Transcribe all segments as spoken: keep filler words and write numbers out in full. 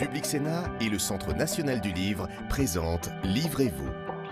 Public Sénat et le Centre national du livre présentent Livrez-vous.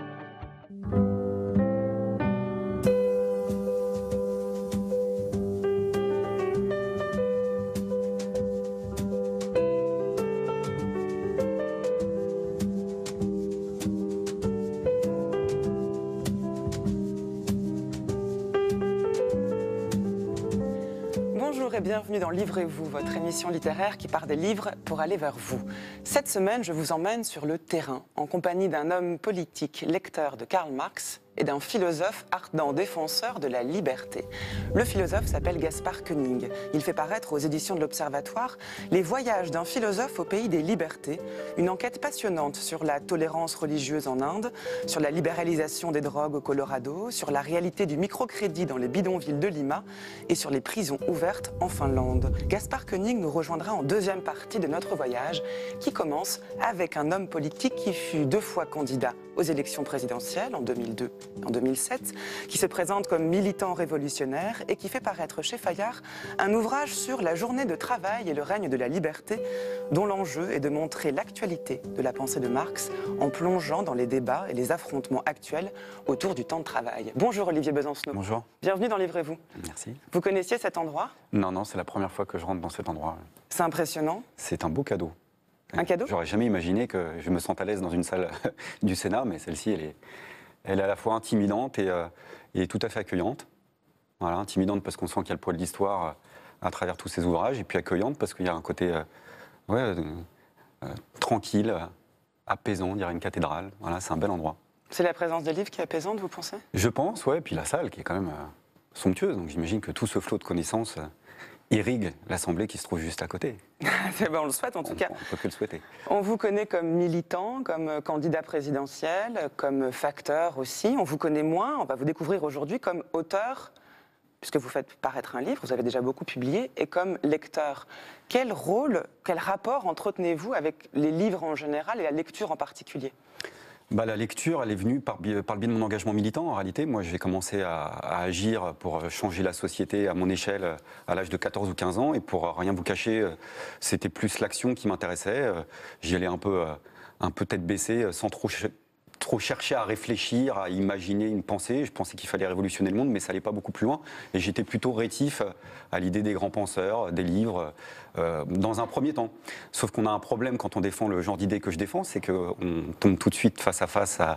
Bonjour et bienvenue dans Livrez-vous, votre émission littéraire qui part des livres pour aller vers vous. Cette semaine, je vous emmène sur le terrain, en compagnie d'un homme politique, lecteur de Karl Marx, et d'un philosophe ardent défenseur de la liberté. Le philosophe s'appelle Gaspard Koenig. Il fait paraître aux éditions de l'Observatoire Les voyages d'un philosophe au pays des libertés, une enquête passionnante sur la tolérance religieuse en Inde, sur la libéralisation des drogues au Colorado, sur la réalité du microcrédit dans les bidonvilles de Lima et sur les prisons ouvertes en Finlande. Gaspard Koenig nous rejoindra en deuxième partie de notre voyage, qui commence avec un homme politique qui fut deux fois candidat aux élections présidentielles en deux mille deux et en deux mille sept, qui se présente comme militant révolutionnaire et qui fait paraître chez Fayard un ouvrage sur la journée de travail et le règne de la liberté, dont l'enjeu est de montrer l'actualité de la pensée de Marx en plongeant dans les débats et les affrontements actuels autour du temps de travail. Bonjour Olivier Besancenot. Bonjour. Bienvenue dans Livrez-vous. Merci. Vous connaissiez cet endroit? Non, non, c'est la première fois que je rentre dans cet endroit. C'est impressionnant. C'est un beau cadeau. Un cadeau? J'aurais jamais imaginé que je me sente à l'aise dans une salle du Sénat, mais celle-ci, elle est, elle est à la fois intimidante et, euh, et tout à fait accueillante. Voilà, intimidante parce qu'on sent qu'il y a le poids de l'histoire euh, à travers tous ces ouvrages, et puis accueillante parce qu'il y a un côté euh, ouais, euh, euh, tranquille, euh, apaisant, on dirait une cathédrale. Voilà, c'est un bel endroit. C'est la présence des livres qui est apaisante, vous pensez? Je pense, ouais, et puis la salle qui est quand même euh, somptueuse, donc j'imagine que tout ce flot de connaissances euh, irrigue l'Assemblée qui se trouve juste à côté. C'est bon, on le souhaite en tout on, cas. On ne peut que le souhaiter. On vous connaît comme militant, comme candidat présidentiel, comme facteur aussi. On vous connaît moins, on va vous découvrir aujourd'hui comme auteur, puisque vous faites paraître un livre, vous avez déjà beaucoup publié, et comme lecteur. Quel rôle, quel rapport entretenez-vous avec les livres en général et la lecture en particulier ? Bah, la lecture, elle est venue par, par le biais de mon engagement militant. En réalité, moi, j'ai commencé à, à agir pour changer la société à mon échelle à l'âge de quatorze ou quinze ans. Et pour rien vous cacher, c'était plus l'action qui m'intéressait. J'y allais un peu, un peu tête baissée, sans trop, trop chercher à réfléchir, à imaginer une pensée. Je pensais qu'il fallait révolutionner le monde, mais ça n'allait pas beaucoup plus loin. Et j'étais plutôt rétif à l'idée des grands penseurs, des livres, euh, dans un premier temps. Sauf qu'on a un problème quand on défend le genre d'idées que je défends, c'est qu'on tombe tout de suite face à face à,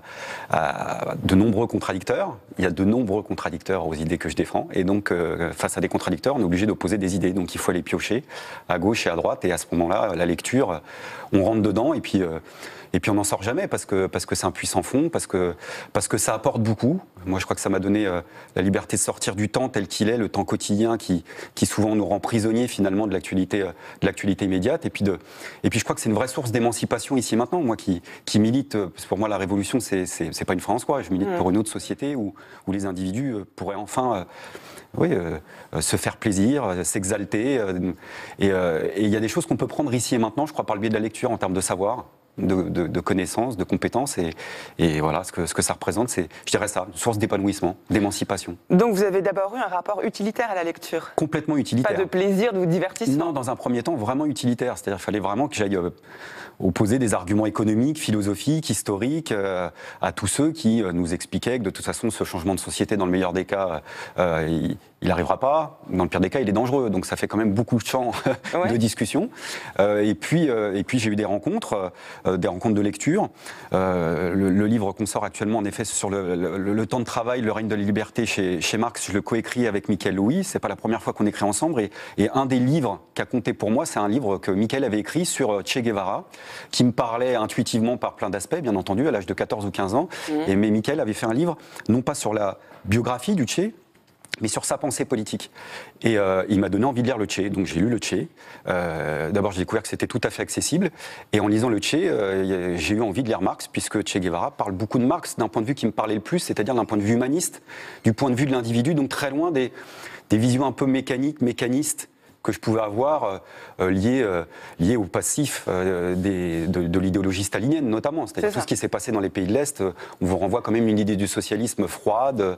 à de nombreux contradicteurs. Il y a de nombreux contradicteurs aux idées que je défends. Et donc, euh, face à des contradicteurs, on est obligé d'opposer des idées. Donc, il faut aller piocher à gauche et à droite. Et à ce moment-là, la lecture, on rentre dedans et puis... Euh, Et puis on n'en sort jamais parce que parce que c'est un puissant fond, parce que parce que ça apporte beaucoup. Moi, je crois que ça m'a donné euh, la liberté de sortir du temps tel qu'il est, le temps quotidien qui qui souvent nous rend prisonniers finalement de l'actualité euh, de l'actualité immédiate. Et puis de et puis je crois que c'est une vraie source d'émancipation ici et maintenant. Moi qui qui milite, parce que pour moi la révolution c'est c'est c'est pas une fin en soi. Je milite mmh. pour une autre société où où les individus pourraient enfin euh, oui, euh, se faire plaisir, euh, s'exalter. Euh, et il euh, y a des choses qu'on peut prendre ici et maintenant, je crois, par le biais de la lecture en termes de savoir. De, de, de connaissances, de compétences, et, et voilà, ce que, ce que ça représente, c'est, je dirais ça, une source d'épanouissement, d'émancipation. Donc vous avez d'abord eu un rapport utilitaire à la lecture? Complètement utilitaire. Pas de plaisir, de divertissement? Non, dans un premier temps, vraiment utilitaire. C'est-à-dire qu'il fallait vraiment que j'aille euh, opposer des arguments économiques, philosophiques, historiques, euh, à tous ceux qui euh, nous expliquaient que de toute façon, ce changement de société, dans le meilleur des cas, euh, il, il n'arrivera pas. Dans le pire des cas, il est dangereux. Donc ça fait quand même beaucoup de champs ouais. de discussion. Euh, et puis, euh, et puis j'ai eu des rencontres, euh, des rencontres de lecture. Euh, le, le livre qu'on sort actuellement, en effet, sur le, le, le temps de travail, le règne de la liberté chez, chez Marx, je le coécris avec Michael Louis. C'est pas la première fois qu'on écrit ensemble. Et, et un des livres qui a compté pour moi, c'est un livre que Michael avait écrit sur Che Guevara, qui me parlait intuitivement par plein d'aspects, bien entendu, à l'âge de quatorze ou quinze ans. Mmh. Et, mais Michael avait fait un livre, non pas sur la biographie du Che, mais sur sa pensée politique. Et euh, il m'a donné envie de lire le Che, donc j'ai lu le Che. Euh, d'abord, j'ai découvert que c'était tout à fait accessible, et en lisant le Che, euh, j'ai eu envie de lire Marx, puisque Che Guevara parle beaucoup de Marx d'un point de vue qui me parlait le plus, c'est-à-dire d'un point de vue humaniste, du point de vue de l'individu, donc très loin des, des visions un peu mécaniques, mécanistes, que je pouvais avoir euh, liées, euh, liées au passif euh, des, de, de l'idéologie stalinienne notamment. C'est-à-dire tout ce qui s'est passé dans les pays de l'Est, euh, on vous renvoie quand même une idée du socialisme froide, euh,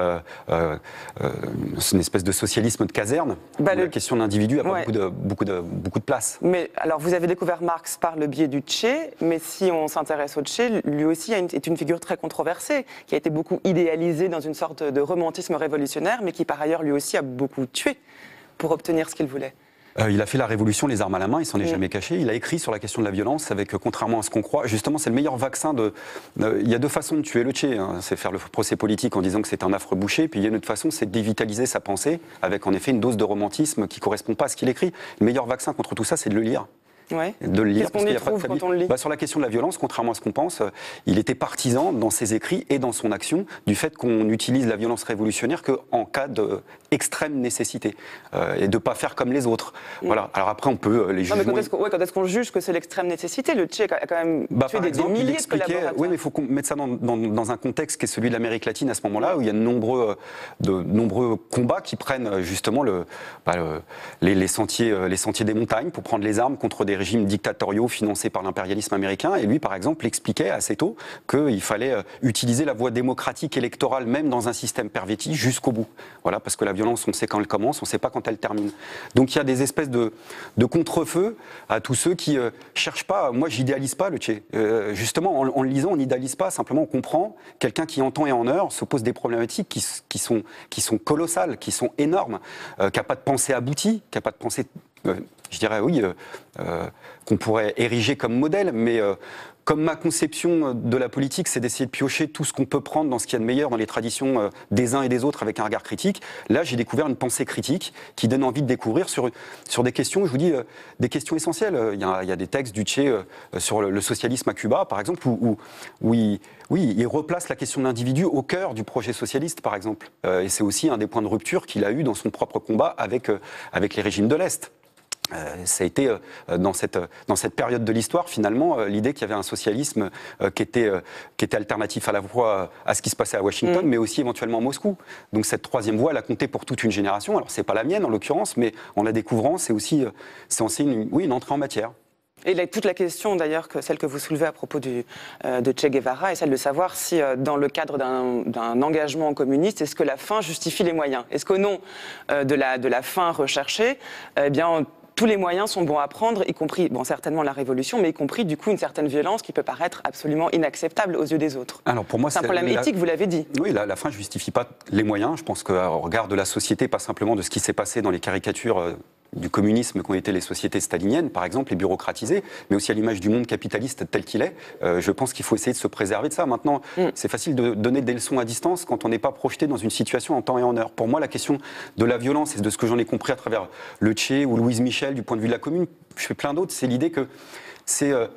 euh, euh, une espèce de socialisme de caserne, bah, où le... la question de l'individu a pas ouais. beaucoup, de, beaucoup, de, beaucoup de place. Mais alors, vous avez découvert Marx par le biais du Che, mais si on s'intéresse au Che, lui aussi est une figure très controversée, qui a été beaucoup idéalisé dans une sorte de romantisme révolutionnaire, mais qui par ailleurs lui aussi a beaucoup tué pour obtenir ce qu'il voulait. Euh, il a fait la révolution les armes à la main, il s'en est mmh. jamais caché. Il a écrit sur la question de la violence avec, euh, contrairement à ce qu'on croit, justement c'est le meilleur vaccin de... Euh, il y a deux façons de tuer le Che, hein. C'est faire le procès politique en disant que c'est un affreux boucher, puis il y a une autre façon, c'est de dévitaliser sa pensée avec en effet une dose de romantisme qui ne correspond pas à ce qu'il écrit. Le meilleur vaccin contre tout ça, c'est de le lire. Ouais. De le lire. Qu'est-ce qu'on y trouve quand on le lit ? Bah, sur la question de la violence, contrairement à ce qu'on pense, euh, il était partisan dans ses écrits et dans son action du fait qu'on utilise la violence révolutionnaire qu'en cas d'extrême nécessité euh, et de ne pas faire comme les autres. Mm. Voilà. Alors après, on peut euh, les juger. Quand est-ce qu'on ouais, est qu'on juge que c'est l'extrême nécessité ? Le Che a quand même bah, tué par des, exemple, des milliers il expliquait, de collaborateurs. Oui, mais il faut mettre ça dans, dans, dans un contexte qui est celui de l'Amérique latine à ce moment-là, où il y a de nombreux, de nombreux combats qui prennent justement le, bah, le, les, les, sentiers, les sentiers des montagnes pour prendre les armes contre des régimes dictatoriaux financés par l'impérialisme américain. Et lui, par exemple, expliquait assez tôt qu'il fallait utiliser la voie démocratique électorale, même dans un système perverti, jusqu'au bout. Voilà, parce que la violence, on sait quand elle commence, on ne sait pas quand elle termine. Donc il y a des espèces de, de contre-feux à tous ceux qui ne euh, cherchent pas. Moi, j'idéalise pas le Che. Euh, justement, en, en le lisant, on n'idéalise pas. Simplement, on comprend. Quelqu'un qui, en temps et en heure, se pose des problématiques qui, qui, sont, qui sont colossales, qui sont énormes, euh, qui n'a pas de pensée aboutie, qui n'a pas de pensée... Euh, je dirais oui, euh, euh, qu'on pourrait ériger comme modèle, mais euh, comme ma conception de la politique, c'est d'essayer de piocher tout ce qu'on peut prendre dans ce qu'il y a de meilleur dans les traditions euh, des uns et des autres avec un regard critique. Là, j'ai découvert une pensée critique qui donne envie de découvrir sur, sur des questions, je vous dis, euh, des questions essentielles. Il y a, il y a des textes du Che euh, sur le, le socialisme à Cuba, par exemple, où, où, où il, oui, il replace la question de l'individu au cœur du projet socialiste, par exemple. Euh, et c'est aussi un des points de rupture qu'il a eu dans son propre combat avec, euh, avec les régimes de l'Est. Euh, ça a été euh, dans, cette, dans cette période de l'histoire finalement euh, l'idée qu'il y avait un socialisme euh, qui, était, euh, qui était alternatif à la fois à ce qui se passait à Washington, mmh. mais aussi éventuellement à Moscou. Donc cette troisième voie, elle a compté pour toute une génération. Alors c'est pas la mienne en l'occurrence, mais en la découvrant, c'est aussi, euh, c'est aussi une, oui, une entrée en matière. Et là, toute la question, d'ailleurs, que celle que vous soulevez à propos du, euh, de Che Guevara, est celle de savoir si, euh, dans le cadre d'un engagement communiste, est-ce que la fin justifie les moyens ? Est-ce qu'au nom euh, de, la, de la fin recherchée, eh bien, tous les moyens sont bons à prendre, y compris, bon, certainement la révolution, mais y compris, du coup, une certaine violence qui peut paraître absolument inacceptable aux yeux des autres. Alors, pour moi, c'est un problème la... éthique, vous l'avez dit. Oui, la, la fin ne justifie pas les moyens. Je pense qu'au regard de la société, pas simplement de ce qui s'est passé dans les caricatures euh, du communisme qu'ont été les sociétés staliniennes, par exemple, et bureaucratisées, mais aussi à l'image du monde capitaliste tel qu'il est, euh, je pense qu'il faut essayer de se préserver de ça. Maintenant, mm. c'est facile de donner des leçons à distance quand on n'est pas projeté dans une situation en temps et en heure. Pour moi, la question de la violence, et de ce que j'en ai compris à travers le Che ou Louise Michel, du point de vue de la commune, je fais plein d'autres, c'est l'idée que c'est euh,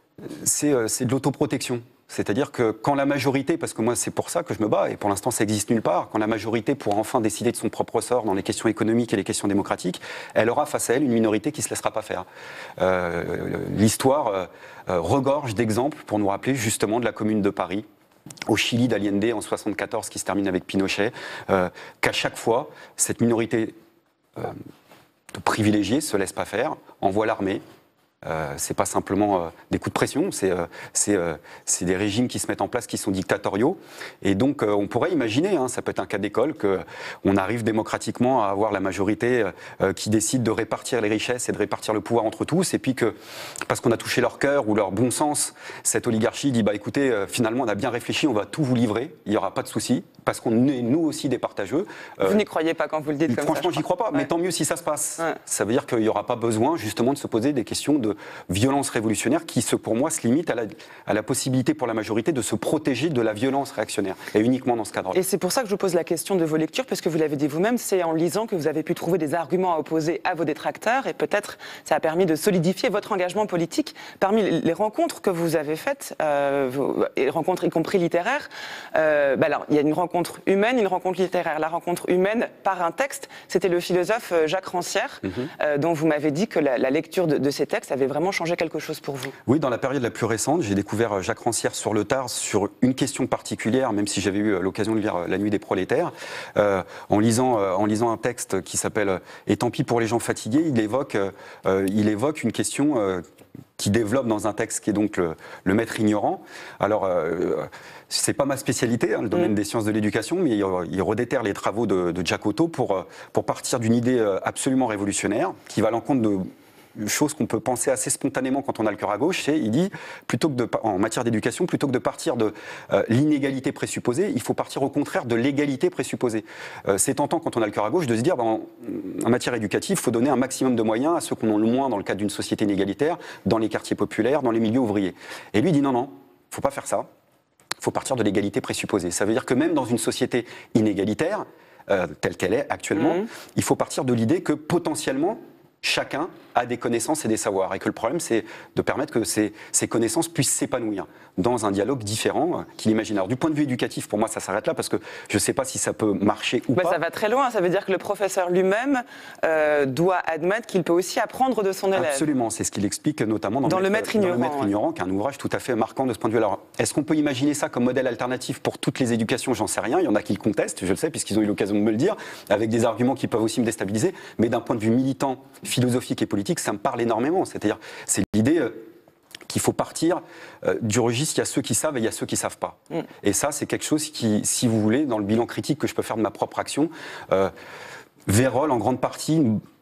euh, de l'autoprotection. C'est-à-dire que quand la majorité, parce que moi c'est pour ça que je me bats, et pour l'instant ça existe nulle part, quand la majorité pourra enfin décider de son propre sort dans les questions économiques et les questions démocratiques, elle aura face à elle une minorité qui ne se laissera pas faire. Euh, L'histoire euh, regorge d'exemples pour nous rappeler justement de la Commune de Paris, au Chili d'Allende en soixante-quatorze qui se termine avec Pinochet, euh, qu'à chaque fois, cette minorité euh, de privilégiés ne se laisse pas faire, envoie l'armée. Euh, c'est pas simplement euh, des coups de pression, c'est euh, euh, des régimes qui se mettent en place qui sont dictatoriaux. Et donc euh, on pourrait imaginer, hein, ça peut être un cas d'école, qu'on arrive démocratiquement à avoir la majorité euh, qui décide de répartir les richesses et de répartir le pouvoir entre tous, et puis que, parce qu'on a touché leur cœur ou leur bon sens, cette oligarchie dit, bah écoutez, euh, finalement on a bien réfléchi, on va tout vous livrer, il n'y aura pas de souci, parce qu'on est nous aussi des partageux. Euh, vous n'y croyez pas quand vous le dites comme ça? Franchement, j'y crois pas, ouais. Mais tant mieux si ça se passe. Ouais. Ça veut dire qu'il n'y aura pas besoin justement de se poser des questions de violence révolutionnaire qui, pour moi, se limite à la, à la possibilité pour la majorité de se protéger de la violence réactionnaire, et uniquement dans ce cadre-là. Et c'est pour ça que je vous pose la question de vos lectures, parce que vous l'avez dit vous-même, c'est en lisant que vous avez pu trouver des arguments à opposer à vos détracteurs, et peut-être ça a permis de solidifier votre engagement politique. Parmi les rencontres que vous avez faites, euh, vos, et rencontres y compris littéraires, euh, bah alors, il y a une rencontre humaine, une rencontre littéraire. La rencontre humaine par un texte, c'était le philosophe Jacques Rancière, mm-hmm. euh, dont vous m'avez dit que la, la lecture de, de ces textes avait vraiment changé quelque chose pour vous? Oui, dans la période la plus récente, j'ai découvert Jacques Rancière sur le tard sur une question particulière, même si j'avais eu l'occasion de lire La Nuit des prolétaires. Euh, en, lisant, euh, en lisant un texte qui s'appelle « Et tant pis pour les gens fatigués », il évoque, euh, il évoque une question euh, qui développe dans un texte qui est donc le, le maître ignorant. Alors, euh, c'est pas ma spécialité, hein, le domaine mmh. des sciences de l'éducation, mais il, il redéterre les travaux de, de Giacotto pour, pour partir d'une idée absolument révolutionnaire qui va à l'encontre de chose qu'on peut penser assez spontanément quand on a le cœur à gauche, c'est, il dit, plutôt que de, en matière d'éducation, plutôt que de partir de euh, l'inégalité présupposée, il faut partir au contraire de l'égalité présupposée. Euh, c'est tentant quand on a le cœur à gauche de se dire, ben, en, en matière éducative, il faut donner un maximum de moyens à ceux qu'on en a le moins dans le cadre d'une société inégalitaire, dans les quartiers populaires, dans les milieux ouvriers. Et lui dit non, non, il ne faut pas faire ça, il faut partir de l'égalité présupposée. Ça veut dire que même dans une société inégalitaire, euh, telle qu'elle est actuellement, mmh. il faut partir de l'idée que potentiellement, chacun a des connaissances et des savoirs. Et que le problème, c'est de permettre que ces, ces connaissances puissent s'épanouir dans un dialogue différent qu'il imagine. Alors, du point de vue éducatif, pour moi, ça s'arrête là, parce que je ne sais pas si ça peut marcher ou bah, pas. Ça va très loin. Ça veut dire que le professeur lui-même euh, doit admettre qu'il peut aussi apprendre de son élève. Absolument. C'est ce qu'il explique notamment dans, dans, le, le maître ignorant, dans le Maître ouais. ignorant, qui est un ouvrage tout à fait marquant de ce point de vue. Alors, est-ce qu'on peut imaginer ça comme modèle alternatif pour toutes les éducations? J'en sais rien. Il y en a qui le contestent, je le sais, puisqu'ils ont eu l'occasion de me le dire, avec des arguments qui peuvent aussi me déstabiliser. Mais d'un point de vue militant, philosophique et politique, ça me parle énormément. C'est-à-dire, c'est l'idée euh, qu'il faut partir euh, du registre, il y a ceux qui savent et il y a ceux qui ne savent pas. Mm. Et ça, c'est quelque chose qui, si vous voulez, dans le bilan critique que je peux faire de ma propre action, euh, vérole en grande partie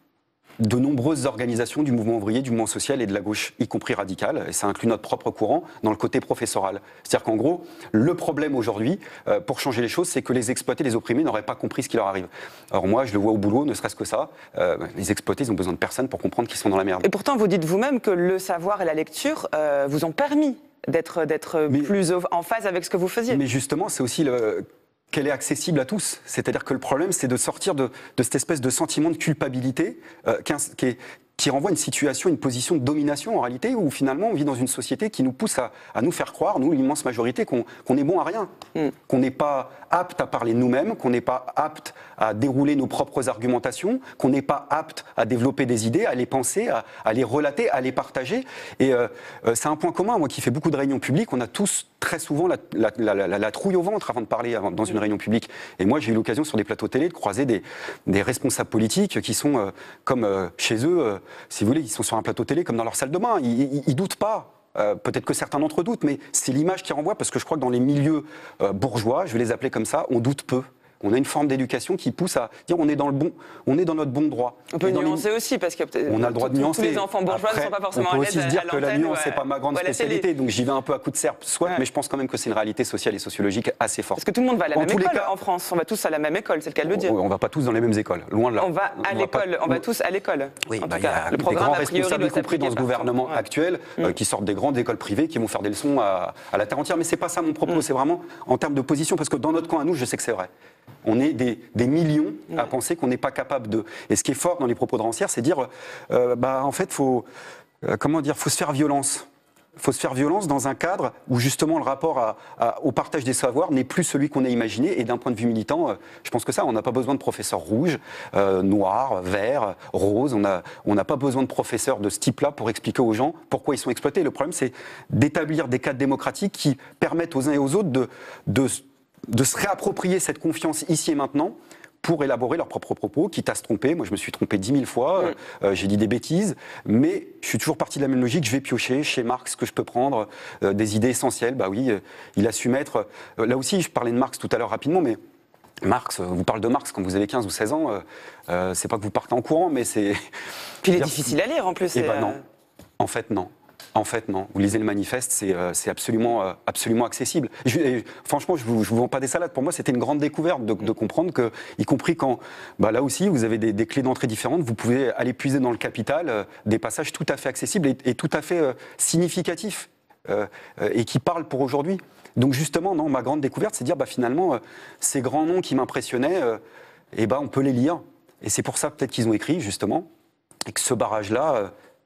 de nombreuses organisations du mouvement ouvrier, du mouvement social et de la gauche, y compris radicale, et ça inclut notre propre courant, dans le côté professoral. C'est-à-dire qu'en gros, le problème aujourd'hui, euh, pour changer les choses, c'est que les exploités, les opprimés n'auraient pas compris ce qui leur arrive. Alors moi, je le vois au boulot, ne serait-ce que ça, euh, les exploités, ils ont besoin de personne pour comprendre qu'ils sont dans la merde. Et pourtant, vous dites vous-même que le savoir et la lecture euh, vous ont permis d'être, d'être plus en phase avec ce que vous faisiez. Mais justement, c'est aussi le... qu'elle est accessible à tous. C'est-à-dire que le problème, c'est de sortir de, de cette espèce de sentiment de culpabilité euh, qui, qui, est, qui renvoie à une situation, une position de domination en réalité, où finalement on vit dans une société qui nous pousse à, à nous faire croire, nous, l'immense majorité, qu'on qu'on est bon à rien, mm. qu'on n'est pas apte à parler de nous-mêmes, qu'on n'est pas apte à dérouler nos propres argumentations, qu'on n'est pas apte à développer des idées, à les penser, à, à les relater, à les partager. Et euh, euh, c'est un point commun, moi qui fais beaucoup de réunions publiques, on a tous très souvent la, la, la, la, la trouille au ventre avant de parler avant, dans une réunion publique. Et moi, j'ai eu l'occasion sur des plateaux télé de croiser des, des responsables politiques qui sont euh, comme euh, chez eux, euh, si vous voulez, ils sont sur un plateau télé comme dans leur salle de bain. Ils, ils, ils doutent pas. Euh, peut-être que certains d'entre eux doutent, mais c'est l'image qui renvoie, parce que je crois que dans les milieux euh, bourgeois, je vais les appeler comme ça, on doute peu. On a une forme d'éducation qui pousse à dire on est dans le bon, on est dans notre bon droit. On peut nuancer les... aussi parce que on a le droit de nuancer. Tous les enfants bourgeois ne sont pas forcément à l'aise. On peut aussi se dire que la nuance, ouais, c'est pas ma grande spécialité, donc j'y vais un peu à coup de serpe, soit, ouais. mais je pense quand même que c'est une réalité sociale et sociologique assez forte. Parce que tout le monde va à la en même école cas, en France. On va tous à la même école, c'est le cas de le dire. On, on va pas tous dans les mêmes écoles, loin de là. On va à l'école, on va tous à l'école. Oui, en bah, tout cas, le programme, des grands responsables, y compris dans ce gouvernement actuel, qui sortent des grandes écoles privées, qui vont faire des leçons à la terre entière. Mais c'est pas ça mon propos. C'est vraiment en termes de position, parce que dans notre camp à nous, je sais que c'est vrai. On est des, des millions à ouais. penser qu'on n'est pas capable de. Et ce qui est fort dans les propos de Rancière, c'est dire, euh, bah en fait, faut, euh, comment dire, faut se faire violence. Faut se faire violence dans un cadre où justement le rapport à, à, au partage des savoirs n'est plus celui qu'on a imaginé. Et d'un point de vue militant, euh, je pense que ça, on n'a pas besoin de professeurs rouges, euh, noirs, verts, roses. On n'a on n'a pas besoin de professeurs de ce type-là pour expliquer aux gens pourquoi ils sont exploités. Le problème, c'est d'établir des cadres démocratiques qui permettent aux uns et aux autres de, de de se réapproprier cette confiance ici et maintenant pour élaborer leurs propres propos, quitte à se tromper. Moi, je me suis trompé dix mille fois, mmh. euh, j'ai dit des bêtises, mais je suis toujours parti de la même logique. Je vais piocher chez Marx ce que je peux prendre, euh, des idées essentielles. Bah oui, euh, il a su mettre... Euh, là aussi, je parlais de Marx tout à l'heure rapidement, mais Marx, vous parlez de Marx quand vous avez quinze ou seize ans, euh, euh, c'est pas que vous partez en courant, mais c'est... Puis il est difficile à lire en plus. Eh ben non, en fait non. En fait, non. Vous lisez le manifeste, c'est euh, absolument, euh, absolument accessible. Je, et, franchement, je ne vous, vous vends pas des salades. Pour moi, c'était une grande découverte de, de comprendre que, y compris quand, bah, là aussi, vous avez des, des clés d'entrée différentes, vous pouvez aller puiser dans le Capital euh, des passages tout à fait accessibles et, et tout à fait euh, significatifs euh, euh, et qui parlent pour aujourd'hui. Donc justement, non, ma grande découverte, c'est de dire, bah, finalement, euh, ces grands noms qui m'impressionnaient, euh, eh ben, on peut les lire. Et c'est pour ça peut-être qu'ils ont écrit, justement, et que ce barrage-là... Euh,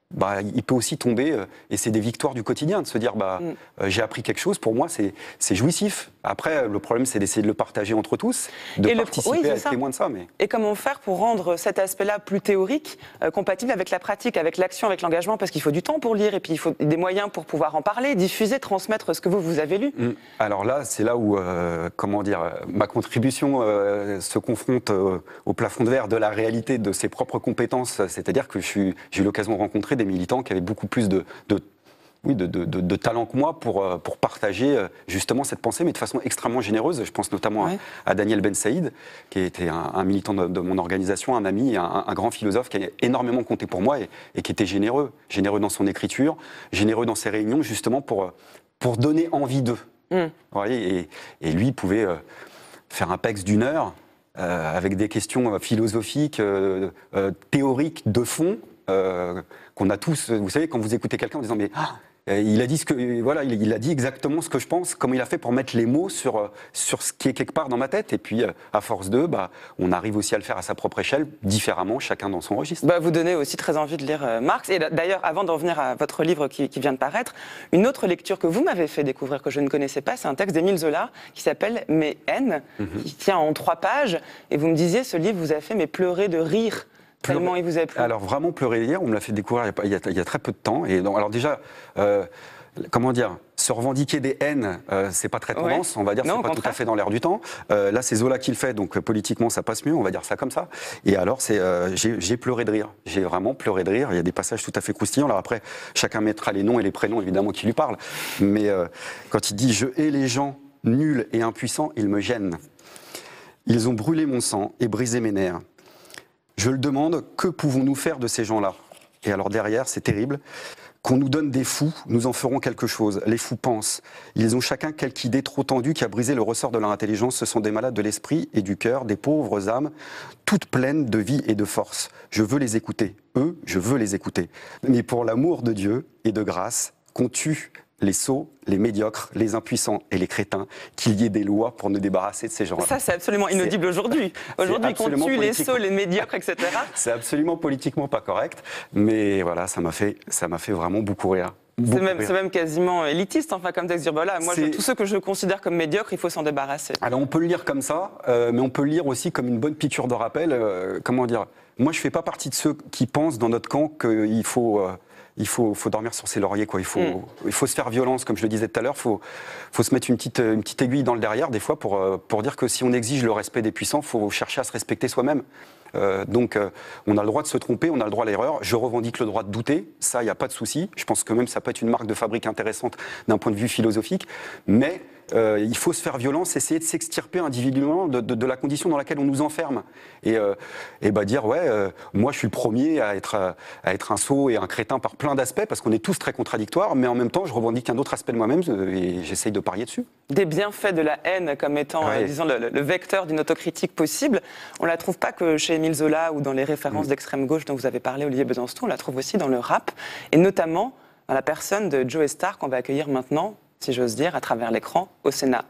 bah, il peut aussi tomber, euh, et c'est des victoires du quotidien, de se dire bah, mm. euh, j'ai appris quelque chose, pour moi c'est jouissif. Après, le problème c'est d'essayer de le partager entre tous, de et participer le... oui, à être témoin de ça. Mais... Et comment faire pour rendre cet aspect-là plus théorique, euh, compatible avec la pratique, avec l'action, avec l'engagement, parce qu'il faut du temps pour lire, et puis il faut des moyens pour pouvoir en parler, diffuser, transmettre ce que vous, vous avez lu. Mm. Alors là, c'est là où, euh, comment dire, ma contribution euh, se confronte euh, au plafond de verre de la réalité de ses propres compétences, c'est-à-dire que j'ai eu l'occasion de rencontrer des militants qui avaient beaucoup plus de, de, oui, de, de, de, de talent que moi pour, pour partager justement cette pensée, mais de façon extrêmement généreuse. Je pense notamment ouais. à, à Daniel Ben Saïd, qui était un, un militant de, de mon organisation, un ami, un, un grand philosophe qui a énormément compté pour moi et, et qui était généreux, généreux dans son écriture, généreux dans ses réunions, justement pour, pour donner envie d'eux. Mm. Vous voyez, et, et lui pouvait euh, faire un P E X d'une heure euh, avec des questions philosophiques, euh, euh, théoriques, de fond, euh, qu'on a tous, vous savez, quand vous écoutez quelqu'un en disant mais ah, il a dit ce que, voilà, il, il a dit exactement ce que je pense, comment il a fait pour mettre les mots sur sur ce qui est quelque part dans ma tête. Et puis à force de, bah, on arrive aussi à le faire à sa propre échelle, différemment, chacun dans son registre. Bah, vous donnez aussi très envie de lire euh, Marx. Et d'ailleurs, avant d'en venir à votre livre qui, qui vient de paraître, une autre lecture que vous m'avez fait découvrir que je ne connaissais pas, c'est un texte d'Émile Zola qui s'appelle Mes haines, mm-hmm. qui tient en trois pages. Et vous me disiez, ce livre vous a fait mais pleurer de rire. Tellement il vous a plu. Alors vraiment pleurer hier, on me l'a fait découvrir il y a, il y a, il y a très peu de temps. Et donc, alors déjà, euh, comment dire, se revendiquer des haines, euh, c'est pas très tendance, ouais. on va dire, c'est pas tout à fait dans l'air du temps. Euh, là, c'est Zola qui le fait, donc politiquement, ça passe mieux, on va dire ça comme ça. Et alors, c'est, euh, j'ai pleuré de rire. J'ai vraiment pleuré de rire. Il y a des passages tout à fait croustillants. Alors après, chacun mettra les noms et les prénoms, évidemment, qui lui parlent. Mais euh, quand il dit « Je hais les gens nuls et impuissants, ils me gênent. Ils ont brûlé mon sang et brisé mes nerfs. Je le demande, que pouvons-nous faire de ces gens-là » Et alors derrière, c'est terrible, qu'on nous donne des fous, nous en ferons quelque chose. Les fous pensent. Ils ont chacun quelque idée trop tendue qui a brisé le ressort de leur intelligence. Ce sont des malades de l'esprit et du cœur, des pauvres âmes, toutes pleines de vie et de force. Je veux les écouter. Eux, je veux les écouter. Mais pour l'amour de Dieu et de grâce, qu'on tue les sots, les médiocres, les impuissants et les crétins, qu'il y ait des lois pour nous débarrasser de ces gens-là. Ça, c'est absolument inaudible aujourd'hui. Aujourd'hui, qu'on tue les sots, les médiocres, et cetera. C'est absolument politiquement pas correct, mais voilà, ça m'a fait, ça m'a fait vraiment beaucoup rire. C'est même, même quasiment élitiste, enfin, comme texte. Voilà, moi, je, tous ceux que je considère comme médiocres, il faut s'en débarrasser. Alors, on peut le lire comme ça, euh, mais on peut le lire aussi comme une bonne piqûre de rappel. Euh, comment dire ? Moi, je fais pas partie de ceux qui pensent dans notre camp qu'il faut... Euh, Il faut, faut dormir sur ses lauriers, quoi. Il faut, mm. il faut se faire violence, comme je le disais tout à l'heure. Il faut, faut se mettre une petite, une petite aiguille dans le derrière, des fois, pour, pour dire que si on exige le respect des puissants, il faut chercher à se respecter soi-même. Euh, donc, euh, on a le droit de se tromper, on a le droit à l'erreur. Je revendique le droit de douter, ça, il n'y a pas de souci. Je pense que même ça peut être une marque de fabrique intéressante d'un point de vue philosophique. Mais euh, il faut se faire violence, essayer de s'extirper individuellement de, de, de la condition dans laquelle on nous enferme. Et, euh, et bah dire, ouais, euh, moi, je suis le premier à être, à être un sot et un crétin par plein d'aspects, parce qu'on est tous très contradictoires, mais en même temps, je revendique un autre aspect de moi-même et j'essaye de parier dessus. Des bienfaits de la haine comme étant, ouais. euh, disons, le, le vecteur d'une autocritique possible, on ne la trouve pas que chez Émile Zola ou dans les références mmh. d'extrême gauche dont vous avez parlé, Olivier Besançon, on la trouve aussi dans le rap, et notamment dans la personne de Joey Starr qu'on va accueillir maintenant, si j'ose dire, à travers l'écran, au Sénat.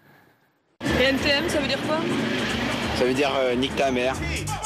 Et N T M, ça veut dire quoi ? Ça veut dire euh, nique ta mère.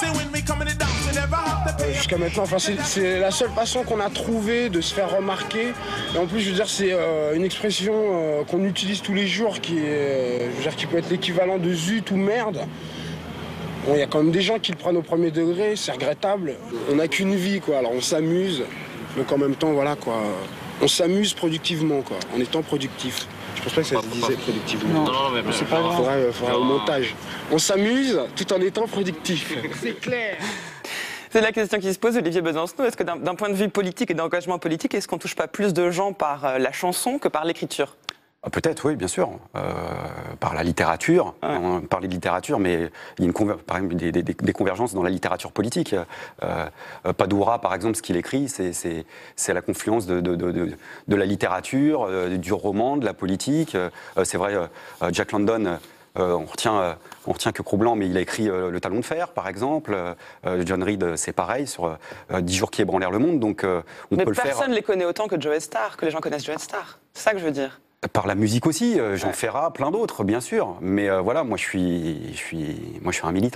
Euh, Jusqu'à maintenant, enfin, c'est la seule façon qu'on a trouvé de se faire remarquer. Et en plus, je veux dire, c'est euh, une expression euh, qu'on utilise tous les jours qui, est, euh, je veux dire, qui peut être l'équivalent de zut ou merde. Bon, il y a quand même des gens qui le prennent au premier degré, c'est regrettable. On n'a qu'une vie, quoi. Alors on s'amuse, donc en même temps, voilà, quoi. On s'amuse productivement, quoi, en étant productif. Je pense pas que ça se disait productivement. Non, non, mais c'est pas grave. Faudra, faudra au montage. On s'amuse tout en étant productif. C'est clair. C'est la question qui se pose, Olivier Besançon. Est-ce que d'un point de vue politique et d'engagement politique, est-ce qu'on touche pas plus de gens par la chanson que par l'écriture ? Peut-être, oui, bien sûr, euh, par la littérature, ouais. On parlait de littérature, mais il y a une par exemple, des, des, des convergences dans la littérature politique. Euh, Padoura, par exemple, ce qu'il écrit, c'est la confluence de, de, de, de, de la littérature, euh, du roman, de la politique. Euh, c'est vrai, euh, Jack London, euh, on retient... Euh, On retient que Cro-Blanc, mais il a écrit euh, Le Talon de Fer, par exemple. Euh, John Reed, c'est pareil, sur euh, dix jours qui ébranlèrent le monde. Donc, euh, on mais peut le faire. Personne ne les connaît autant que Joey Starr, que les gens connaissent Joey Starr. C'est ça que je veux dire. Par la musique aussi, euh, Jean ouais. Ferrat, plein d'autres, bien sûr. Mais euh, voilà, moi je, suis, je suis, moi, je suis un militant.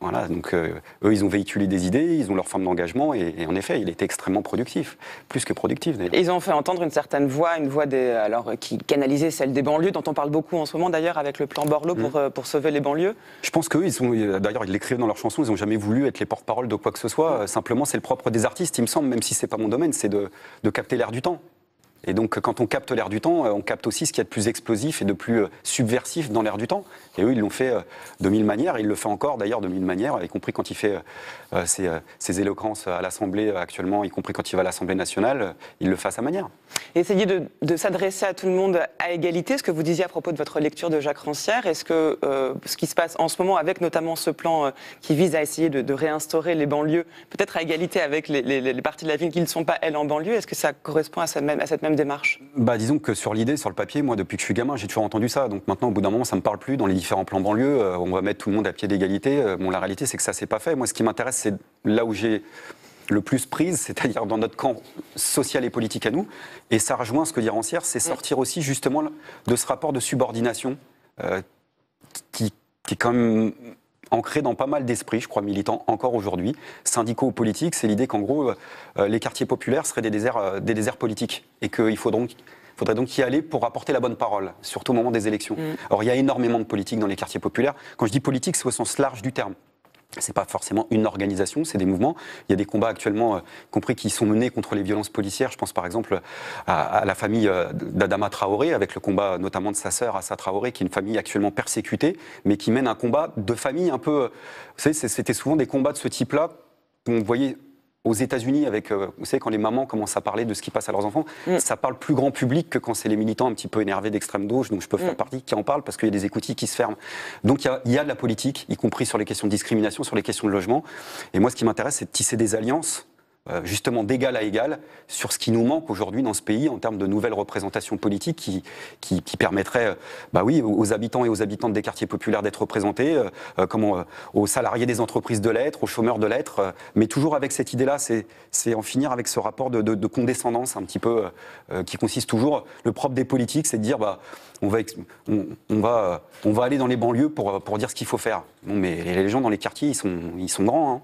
Voilà, donc euh, eux, ils ont véhiculé des idées, ils ont leur forme d'engagement, et, et en effet, il était extrêmement productif, plus que productif d'ailleurs. Et ils ont fait entendre une certaine voix, une voix des, alors, qui canalisait celle des banlieues, dont on parle beaucoup en ce moment d'ailleurs avec le plan Borloo pour, mmh. pour sauver les banlieues. Je pense qu'eux, ils sont, d'ailleurs, ils l'écrivent dans leurs chansons, ils n'ont jamais voulu être les porte-parole de quoi que ce soit. Mmh. Simplement, c'est le propre des artistes, il me semble, même si c'est pas mon domaine, c'est de, de capter l'air du temps. Et donc, quand on capte l'air du temps, on capte aussi ce qu'il y a de plus explosif et de plus subversif dans l'air du temps. Et eux, ils l'ont fait de mille manières. Ils le font encore, d'ailleurs, de mille manières, y compris quand il fait euh, ses, ses éloquences à l'Assemblée actuellement, y compris quand il va à l'Assemblée nationale, il le fait à sa manière. Essayez de, de s'adresser à tout le monde à égalité. Ce que vous disiez à propos de votre lecture de Jacques Rancière, est-ce que euh, ce qui se passe en ce moment, avec notamment ce plan euh, qui vise à essayer de, de réinstaurer les banlieues, peut-être à égalité avec les, les, les parties de la ville qui ne sont pas, elles, en banlieue, est-ce que ça correspond à cette même, à cette même démarche? Bah, disons que sur l'idée, sur le papier, moi, depuis que je suis gamin, j'ai toujours entendu ça. Donc maintenant, au bout d'un moment, ça me parle plus. Dans les différents plans banlieue, euh, on va mettre tout le monde à pied d'égalité. Euh, bon, la réalité, c'est que ça s'est pas fait. Moi, ce qui m'intéresse, c'est là où j'ai le plus prise, c'est-à-dire dans notre camp social et politique à nous. Et ça rejoint ce que dit Rancière, c'est sortir aussi justement de ce rapport de subordination euh, qui, qui est quand même ancré dans pas mal d'esprits, je crois, militants encore aujourd'hui, syndicaux ou politiques. C'est l'idée qu'en gros, euh, les quartiers populaires seraient des déserts, euh, des déserts politiques et qu'il faut donc... Il faudrait donc y aller pour apporter la bonne parole, surtout au moment des élections. Mmh. Or, il y a énormément de politique dans les quartiers populaires. Quand je dis politique, c'est au sens large du terme. C'est pas forcément une organisation, c'est des mouvements. Il y a des combats actuellement, euh, compris qui sont menés contre les violences policières. Je pense par exemple à, à la famille euh, d'Adama Traoré, avec le combat notamment de sa sœur Assa Traoré, qui est une famille actuellement persécutée, mais qui mène un combat de famille un peu... Vous savez, c'était souvent des combats de ce type-là qu'on voyait aux États-Unis, avec, euh, vous savez, quand les mamans commencent à parler de ce qui passe à leurs enfants, mmh. ça parle plus grand public que quand c'est les militants un petit peu énervés d'extrême gauche, donc je peux faire mmh. partie, qui en parlent parce qu'il y a des écoutilles qui se ferment. Donc il y a, il y a de la politique, y compris sur les questions de discrimination, sur les questions de logement. Et moi, ce qui m'intéresse, c'est de tisser des alliances, euh, justement d'égal à égal, sur ce qui nous manque aujourd'hui dans ce pays en termes de nouvelles représentations politiques qui, qui, qui permettraient, euh, bah oui, aux habitants et aux habitantes des quartiers populaires d'être représentés, euh, euh, comment, euh, aux salariés des entreprises de l'être, aux chômeurs de l'être, euh, mais toujours avec cette idée-là, c'est, c'est en finir avec ce rapport de, de, de condescendance un petit peu euh, qui consiste toujours. Le propre des politiques, c'est de dire, bah, on va, on, on va, on va aller dans les banlieues pour, pour dire ce qu'il faut faire. Bon, mais les gens dans les quartiers, ils sont, ils sont grands, hein.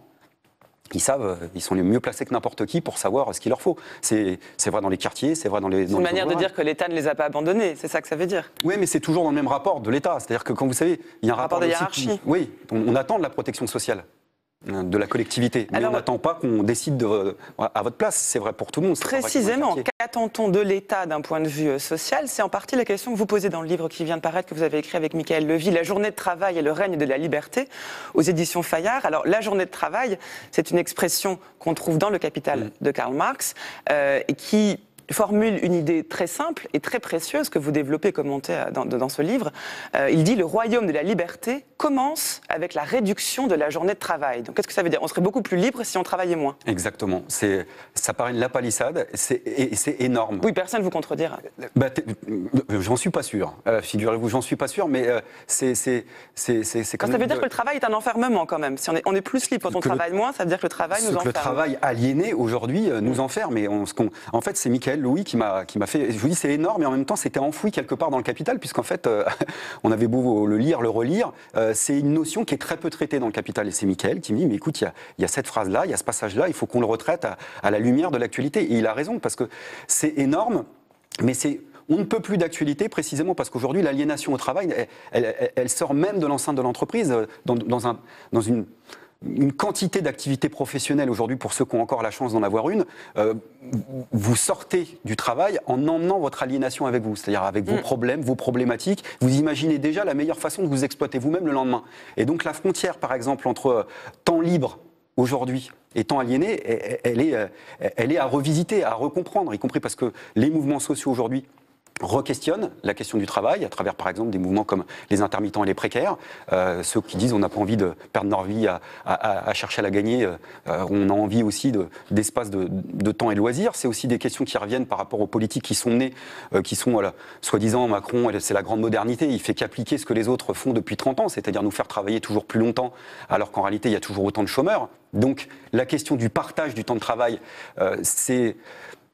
Ils savent, ils sont les mieux placés que n'importe qui pour savoir ce qu'il leur faut. C'est, c'est vrai dans les quartiers, c'est vrai dans les... C'est une manière de dire que l'État ne les a pas abandonnés, c'est ça que ça veut dire. Oui, mais c'est toujours dans le même rapport de l'État. C'est-à-dire que quand vous savez, il y a un, un rapport, rapport de hiérarchie. Qui, oui, on, on attend de la protection sociale de la collectivité, mais alors, on n'attend pas qu'on décide de, à votre place, c'est vrai pour tout le monde. Précisément, qu'attend-on de l'État d'un point de vue social? C'est en partie la question que vous posez dans le livre qui vient de paraître, que vous avez écrit avec Michael Levy, La journée de travail et le règne de la liberté, aux éditions Fayard. Alors, la journée de travail, c'est une expression qu'on trouve dans le Capital mmh. de Karl Marx, euh, et qui formule une idée très simple et très précieuse que vous développez, commentez dans, dans ce livre. Euh, il dit « Le royaume de la liberté commence avec la réduction de la journée de travail ». Donc qu'est-ce que ça veut dire? On serait beaucoup plus libre si on travaillait moins. Exactement. C'est, ça paraît une lapalissade, c'est, et, c'est énorme. Oui, personne ne vous contredira. Bah, j'en suis pas sûr. Euh, figurez-vous, j'en suis pas sûr, mais euh, c'est, c'est, c'est, c'est, c'est quand ça même... veut dire que le travail est un enfermement quand même. Si on est, on est plus libre quand on travaille le, moins, ça veut dire que le travail nous enferme. Le travail aliéné aujourd'hui euh, nous mmh. enferme. Et on, ce qu'on, en fait, c'est Michael Louis qui m'a, qui m'a fait... Je vous dis, c'est énorme, et en même temps, c'était enfoui quelque part dans le Capital, puisqu'en fait, euh, on avait beau le lire, le relire, euh, c'est une notion qui est très peu traitée dans le Capital. Et c'est Michael qui me dit, mais écoute, il y a, y a cette phrase-là, il y a ce passage-là, il faut qu'on le retraite à, à la lumière de l'actualité. Et il a raison, parce que c'est énorme, mais c'est... On ne peut plus d'actualité précisément parce qu'aujourd'hui, l'aliénation au travail, elle, elle, elle sort même de l'enceinte de l'entreprise, dans, dans, un, dans une... une quantité d'activités professionnelles aujourd'hui, pour ceux qui ont encore la chance d'en avoir une, euh, vous sortez du travail en emmenant votre aliénation avec vous, c'est-à-dire avec vos mmh. problèmes, vos problématiques. Vous imaginez déjà la meilleure façon de vous exploiter vous-même le lendemain. Et donc la frontière, par exemple, entre temps libre aujourd'hui et temps aliéné, elle est, elle est à revisiter, à recomprendre, y compris parce que les mouvements sociaux aujourd'hui re-questionne la question du travail, à travers par exemple des mouvements comme les intermittents et les précaires, euh, ceux qui disent on n'a pas envie de perdre notre vie à, à, à chercher à la gagner, euh, on a envie aussi de, d'espace de, de temps et de loisirs. C'est aussi des questions qui reviennent par rapport aux politiques qui sont nées, euh, qui sont, voilà, soi-disant, Macron, c'est la grande modernité, il fait qu'appliquer ce que les autres font depuis trente ans, c'est-à-dire nous faire travailler toujours plus longtemps, alors qu'en réalité il y a toujours autant de chômeurs. Donc la question du partage du temps de travail, euh, c'est...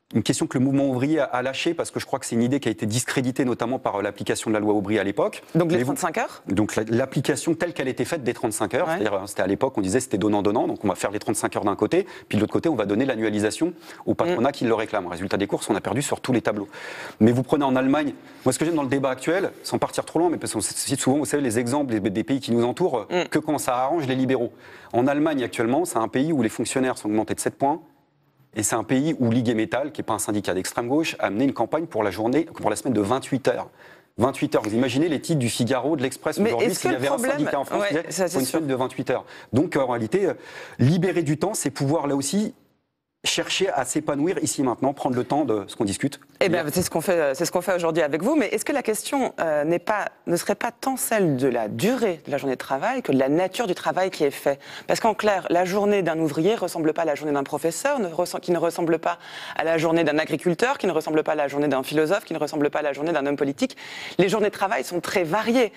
une question que le mouvement ouvrier a lâchée, parce que je crois que c'est une idée qui a été discréditée notamment par l'application de la loi Aubry à l'époque. Donc les trente-cinq heures ? Donc l'application telle qu'elle était faite des trente-cinq heures, ouais. C'est-à-dire c'était à l'époque on disait c'était donnant-donnant, donc on va faire les trente-cinq heures d'un côté, puis de l'autre côté on va donner l'annualisation au patronat mmh. qui le réclame. Résultat des courses, on a perdu sur tous les tableaux. Mais vous prenez en Allemagne, moi ce que j'aime dans le débat actuel, sans partir trop loin, mais parce qu'on cite souvent, vous savez, les exemples des pays qui nous entourent, mmh. que quand ça arrange les libéraux. En Allemagne actuellement, c'est un pays où les fonctionnaires sont augmentés de sept points. Et c'est un pays où Ligue et Métal, qui n'est pas un syndicat d'extrême gauche, a mené une campagne pour la journée, pour la semaine de vingt-huit heures. vingt-huit heures, vous imaginez les titres du Figaro, de l'Express aujourd'hui, s'il y avait problème... un syndicat en France, ouais, ça, pour une semaine de vingt-huit heures. Donc en réalité, euh, libérer du temps, c'est pouvoir là aussi chercher à s'épanouir ici maintenant, prendre le temps de ce qu'on discute. Eh bien, c'est ce qu'on fait, c'est ce qu'on fait aujourd'hui avec vous. Mais est-ce que la question euh, n'est pas, ne serait pas tant celle de la durée de la journée de travail que de la nature du travail qui est fait ? Parce qu'en clair, la journée d'un ouvrier ne ressemble pas à la journée d'un professeur, ne ressent, qui ne ressemble pas à la journée d'un agriculteur, qui ne ressemble pas à la journée d'un philosophe, qui ne ressemble pas à la journée d'un homme politique. Les journées de travail sont très variées.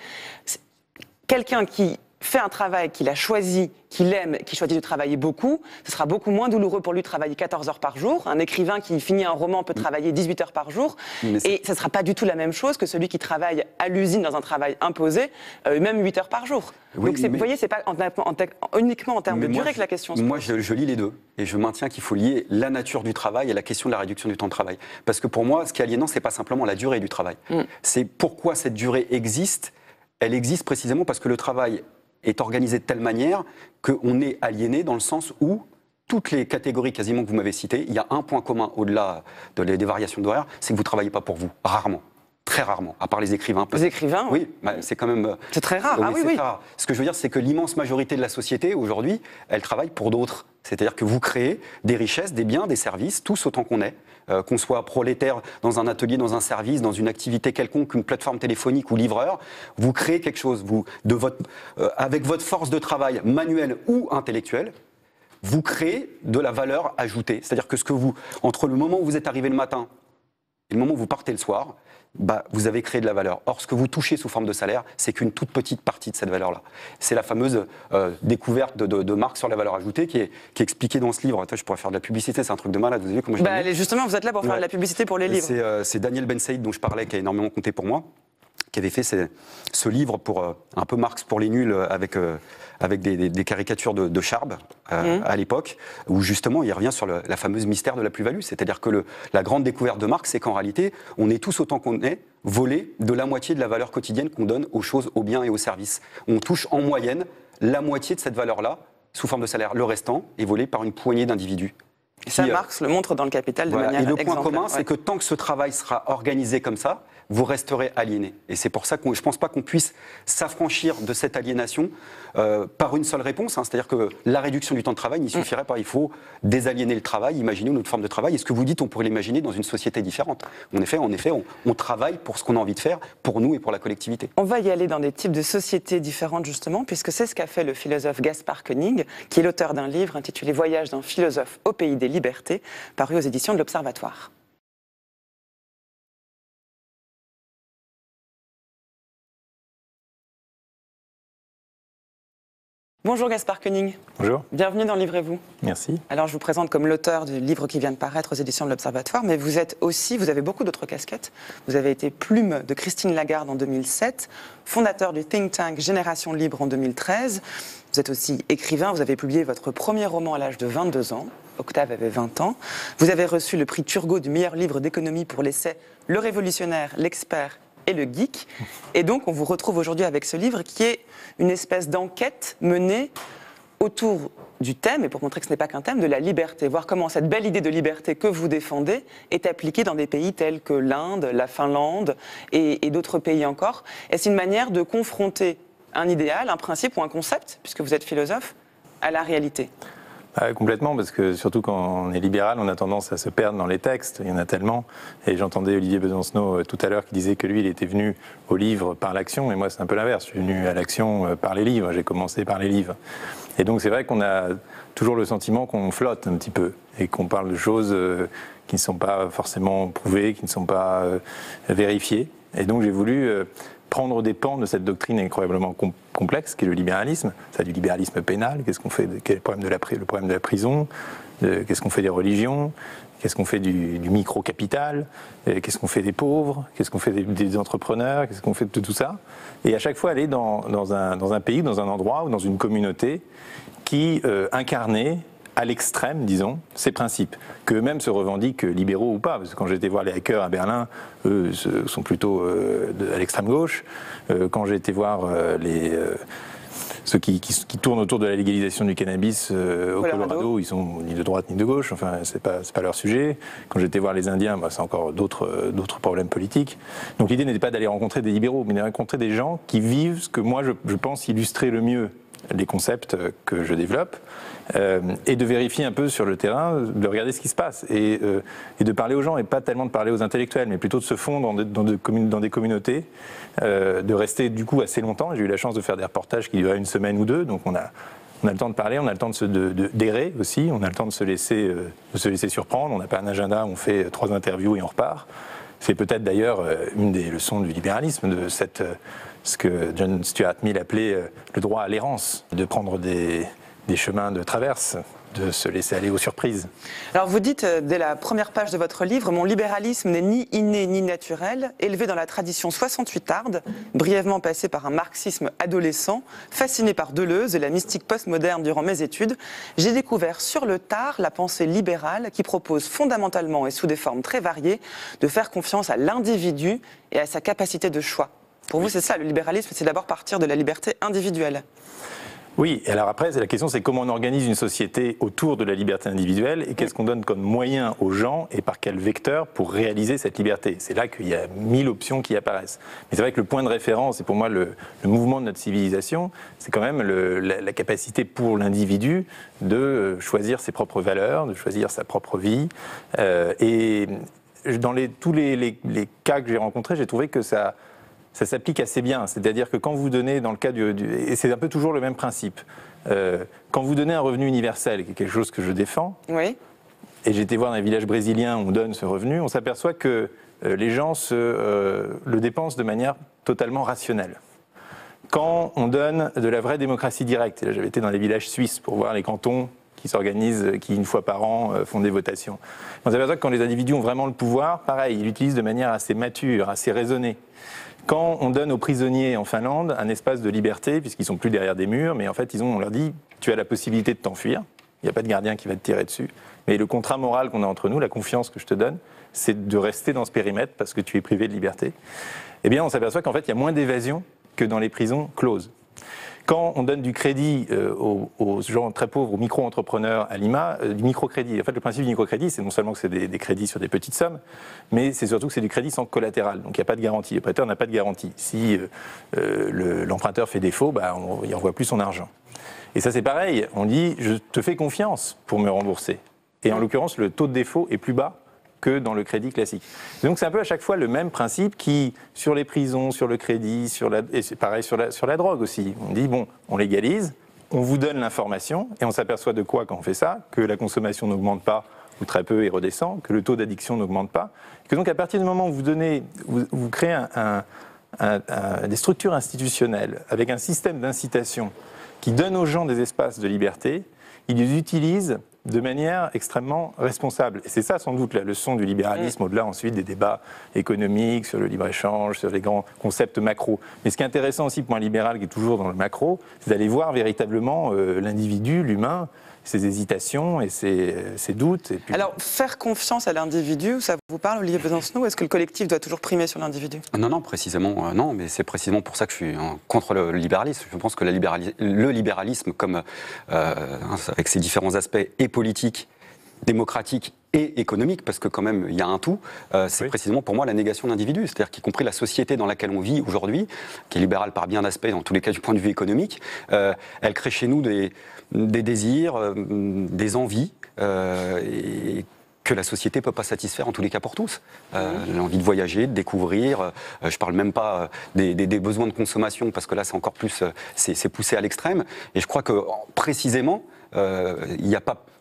Quelqu'un qui fait un travail qu'il a choisi, qu'il aime, qui choisit de travailler beaucoup, ce sera beaucoup moins douloureux pour lui de travailler quatorze heures par jour. Un écrivain qui finit un roman peut travailler dix-huit heures par jour. Et ce ne sera pas du tout la même chose que celui qui travaille à l'usine dans un travail imposé, euh, même huit heures par jour. Oui, donc, mais... vous voyez, ce n'est pas en, en, en, uniquement en termes mais de durée moi, que la question se pose. Moi, je, je lis les deux. Et je maintiens qu'il faut lier la nature du travail et la question de la réduction du temps de travail. Parce que pour moi, ce qui est aliénant, ce n'est pas simplement la durée du travail. Mm. C'est pourquoi cette durée existe. Elle existe précisément parce que le travail est organisé de telle manière qu'on est aliéné dans le sens où toutes les catégories quasiment que vous m'avez citées, il y a un point commun au-delà de les, des variations d'horaire, c'est que vous ne travaillez pas pour vous, rarement. Très rarement, à part les écrivains. Les écrivains Oui, bah, c'est quand même... C'est très rare, oui, ah oui, oui. Rare. Ce que je veux dire, c'est que l'immense majorité de la société, aujourd'hui, elle travaille pour d'autres. C'est-à-dire que vous créez des richesses, des biens, des services, tous autant qu'on est, euh, qu'on soit prolétaire dans un atelier, dans un service, dans une activité quelconque, une plateforme téléphonique ou livreur, vous créez quelque chose, vous, de votre, euh, avec votre force de travail manuelle ou intellectuelle, vous créez de la valeur ajoutée. C'est-à-dire que ce que vous, entre le moment où vous êtes arrivé le matin et le moment où vous partez le soir, bah, vous avez créé de la valeur. Or, ce que vous touchez sous forme de salaire, c'est qu'une toute petite partie de cette valeur-là. C'est la fameuse euh, découverte de, de, de Marx sur la valeur ajoutée qui est, qui est expliquée dans ce livre. Attends, je pourrais faire de la publicité, c'est un truc de malade. Vous avez vu comment je bah, allez, justement, vous êtes là pour faire ouais. de la publicité pour les livres. C'est, euh, c'est Daniel Ben Saïd, dont je parlais, qui a énormément compté pour moi, qui avait fait ces, ce livre pour euh, un peu Marx pour les nuls, avec, euh, avec des, des, des caricatures de, de Charb euh, mmh. à l'époque, où justement il revient sur le, la fameuse mystère de la plus-value. C'est-à-dire que le, la grande découverte de Marx, c'est qu'en réalité, on est tous autant qu'on est volés de la moitié de la valeur quotidienne qu'on donne aux choses, aux biens et aux services. On touche en moyenne la moitié de cette valeur-là sous forme de salaire. Le restant est volé par une poignée d'individus. Ça, qui, Marx euh, le montre dans le Capital de voilà. manière exemplaire. Et le point commun, ouais. c'est que tant que ce travail sera organisé comme ça, vous resterez aliéné. Et c'est pour ça que je ne pense pas qu'on puisse s'affranchir de cette aliénation euh, par une seule réponse. Hein. C'est-à-dire que la réduction du temps de travail n'y suffirait mmh. pas. Il faut désaliéner le travail, imaginer une autre forme de travail. Et ce que vous dites, on pourrait l'imaginer dans une société différente. En effet, en effet on, on travaille pour ce qu'on a envie de faire, pour nous et pour la collectivité. On va y aller dans des types de sociétés différentes, justement, puisque c'est ce qu'a fait le philosophe Gaspard Koenig, qui est l'auteur d'un livre intitulé « Voyage d'un philosophe au pays des libertés », paru aux éditions de l'Observatoire. Bonjour Gaspard Koenig. Bonjour. Bienvenue dans Livrez-vous. Merci. Alors je vous présente comme l'auteur du livre qui vient de paraître aux éditions de l'Observatoire, mais vous êtes aussi, vous avez beaucoup d'autres casquettes. Vous avez été plume de Christine Lagarde en deux mille sept, fondateur du think tank Génération Libre en deux mille treize. Vous êtes aussi écrivain, vous avez publié votre premier roman à l'âge de vingt-deux ans. Octave avait vingt ans. Vous avez reçu le prix Turgot du meilleur livre d'économie pour l'essai Le Révolutionnaire, l'Expert et le Geek. Et donc, on vous retrouve aujourd'hui avec ce livre qui est une espèce d'enquête menée autour du thème, et pour montrer que ce n'est pas qu'un thème, de la liberté. Voir comment cette belle idée de liberté que vous défendez est appliquée dans des pays tels que l'Inde, la Finlande et, et d'autres pays encore. Est-ce une manière de confronter un idéal, un principe ou un concept, puisque vous êtes philosophe, à la réalité ? Ah, complètement, parce que surtout quand on est libéral, on a tendance à se perdre dans les textes, il y en a tellement. Et j'entendais Olivier Besancenot tout à l'heure qui disait que lui, il était venu au livre par l'action, et moi c'est un peu l'inverse, je suis venu à l'action par les livres, j'ai commencé par les livres. Et donc c'est vrai qu'on a toujours le sentiment qu'on flotte un petit peu, et qu'on parle de choses qui ne sont pas forcément prouvées, qui ne sont pas vérifiées. Et donc j'ai voulu prendre des pans de cette doctrine incroyablement com complexe qu'est le libéralisme. Ça a du libéralisme pénal, qu'est-ce qu'on fait, de, quel est le problème de la, le problème de la prison, qu'est-ce qu'on fait des religions, qu'est-ce qu'on fait du, du micro-capital, qu'est-ce qu'on fait des pauvres, qu'est-ce qu'on fait des, des entrepreneurs, qu'est-ce qu'on fait de tout ça. Et à chaque fois aller dans, dans, un, dans un pays, dans un endroit ou dans une communauté qui euh, incarnait à l'extrême, disons, ces principes, qu'eux-mêmes se revendiquent libéraux ou pas. Parce que quand j'ai été voir les hackers à Berlin, eux sont plutôt euh, de, à l'extrême gauche. Euh, quand j'ai été voir euh, les, euh, ceux qui, qui, qui tournent autour de la légalisation du cannabis euh, au Colorado, Colorado, ils sont ni de droite ni de gauche, enfin, c'est pas, c'est pas leur sujet. Quand j'ai été voir les Indiens, bah, c'est encore d'autres, d'autres problèmes politiques. Donc l'idée n'était pas d'aller rencontrer des libéraux, mais de rencontrer des gens qui vivent ce que moi, je, je pense illustrer le mieux les concepts que je développe, euh, et de vérifier un peu sur le terrain, de regarder ce qui se passe, et, euh, et de parler aux gens, et pas tellement de parler aux intellectuels, mais plutôt de se fondre dans, de, dans, de commun, dans des communautés, euh, de rester du coup assez longtemps. J'ai eu la chance de faire des reportages qui duraient une semaine ou deux, donc on a, on a le temps de parler, on a le temps de se, de, de, d'errer aussi, on a le temps de se laisser, euh, de se laisser surprendre. On n'a pas un agenda, on fait trois interviews et on repart. C'est peut-être d'ailleurs une des leçons du libéralisme, de cette, ce que John Stuart Mill appelait le droit à l'errance, de prendre des, des chemins de traverse, de se laisser aller aux surprises. Alors vous dites dès la première page de votre livre, mon libéralisme n'est ni inné ni naturel, élevé dans la tradition soixante-huitarde, brièvement passé par un marxisme adolescent, fasciné par Deleuze et la mystique postmoderne durant mes études, j'ai découvert sur le tard la pensée libérale qui propose fondamentalement et sous des formes très variées de faire confiance à l'individu et à sa capacité de choix. Pour vous, c'est ça, le libéralisme, c'est d'abord partir de la liberté individuelle. Oui, et alors après, la question c'est comment on organise une société autour de la liberté individuelle et qu'est-ce qu'on donne comme moyen aux gens et par quel vecteur pour réaliser cette liberté. C'est là qu'il y a mille options qui apparaissent. Mais c'est vrai que le point de référence, et pour moi le, le mouvement de notre civilisation, c'est quand même le, la, la capacité pour l'individu de choisir ses propres valeurs, de choisir sa propre vie. Euh, et dans les, tous les, les, les cas que j'ai rencontrés, j'ai trouvé que ça... ça s'applique assez bien. C'est-à-dire que quand vous donnez, dans le cas du... du et c'est un peu toujours le même principe, euh, quand vous donnez un revenu universel, qui est quelque chose que je défends, oui. Et j'ai été voir dans les villages brésiliens où on donne ce revenu, on s'aperçoit que euh, les gens se, euh, le dépensent de manière totalement rationnelle. Quand on donne de la vraie démocratie directe, et là j'avais été dans les villages suisses pour voir les cantons qui s'organisent, qui une fois par an euh, font des votations. On s'aperçoit que quand les individus ont vraiment le pouvoir, pareil, ils l'utilisent de manière assez mature, assez raisonnée. Quand on donne aux prisonniers en Finlande un espace de liberté, puisqu'ils ne sont plus derrière des murs, mais en fait ils ont, on leur dit tu as la possibilité de t'enfuir, il n'y a pas de gardien qui va te tirer dessus, mais le contrat moral qu'on a entre nous, la confiance que je te donne, c'est de rester dans ce périmètre parce que tu es privé de liberté. Eh bien on s'aperçoit qu'en fait il y a moins d'évasion que dans les prisons closes. Quand on donne du crédit euh, aux, aux gens très pauvres, aux micro-entrepreneurs à Lima, euh, du microcrédit. En fait, le principe du microcrédit, c'est non seulement que c'est des, des crédits sur des petites sommes, mais c'est surtout que c'est du crédit sans collatéral. Donc il n'y a pas de garantie. Le prêteur n'a pas de garantie. Si euh, euh, le, l'emprunteur fait défaut, bah, on, il n'envoie plus son argent. Et ça, c'est pareil. On dit, je te fais confiance pour me rembourser. Et en l'occurrence, le taux de défaut est plus bas que dans le crédit classique. Donc c'est un peu à chaque fois le même principe qui, sur les prisons, sur le crédit, sur la, et c'est pareil sur la, sur la drogue aussi. On dit, bon, on légalise, on vous donne l'information, et on s'aperçoit de quoi quand on fait ça? Que la consommation n'augmente pas, ou très peu, et redescend, que le taux d'addiction n'augmente pas, que donc à partir du moment où vous, donnez, vous, vous créez un, un, un, un, des structures institutionnelles, avec un système d'incitation qui donne aux gens des espaces de liberté, ils les utilisent de manière extrêmement responsable. Et c'est ça sans doute la leçon du libéralisme, mmh. au-delà ensuite des débats économiques, sur le libre-échange, sur les grands concepts macro. Mais ce qui est intéressant aussi pour un libéral qui est toujours dans le macro, c'est d'aller voir véritablement euh, l'individu, l'humain, ses hésitations et ses, ses doutes. Et puis... Alors, faire confiance à l'individu, ça vous parle, Olivier Besancenot, ou est-ce que le collectif doit toujours primer sur l'individu? Non, non, précisément, euh, non, mais c'est précisément pour ça que je suis hein, contre le, le libéralisme. Je pense que la libéralis- le libéralisme, comme euh, hein, avec ses différents aspects, et politique, démocratique et économique, parce que quand même il y a un tout, euh, c'est oui. précisément pour moi la négation de l'individu, c'est-à-dire qu'y compris la société dans laquelle on vit aujourd'hui, qui est libérale par bien d'aspects, dans tous les cas du point de vue économique, euh, elle crée chez nous des, des désirs, euh, des envies, euh, et que la société ne peut pas satisfaire en tous les cas pour tous. Euh, mmh. L'envie de voyager, de découvrir, euh, je ne parle même pas euh, des, des, des besoins de consommation, parce que là c'est encore plus, euh, c'est, c'est poussé à l'extrême, et je crois que précisément, il euh, n'y a pas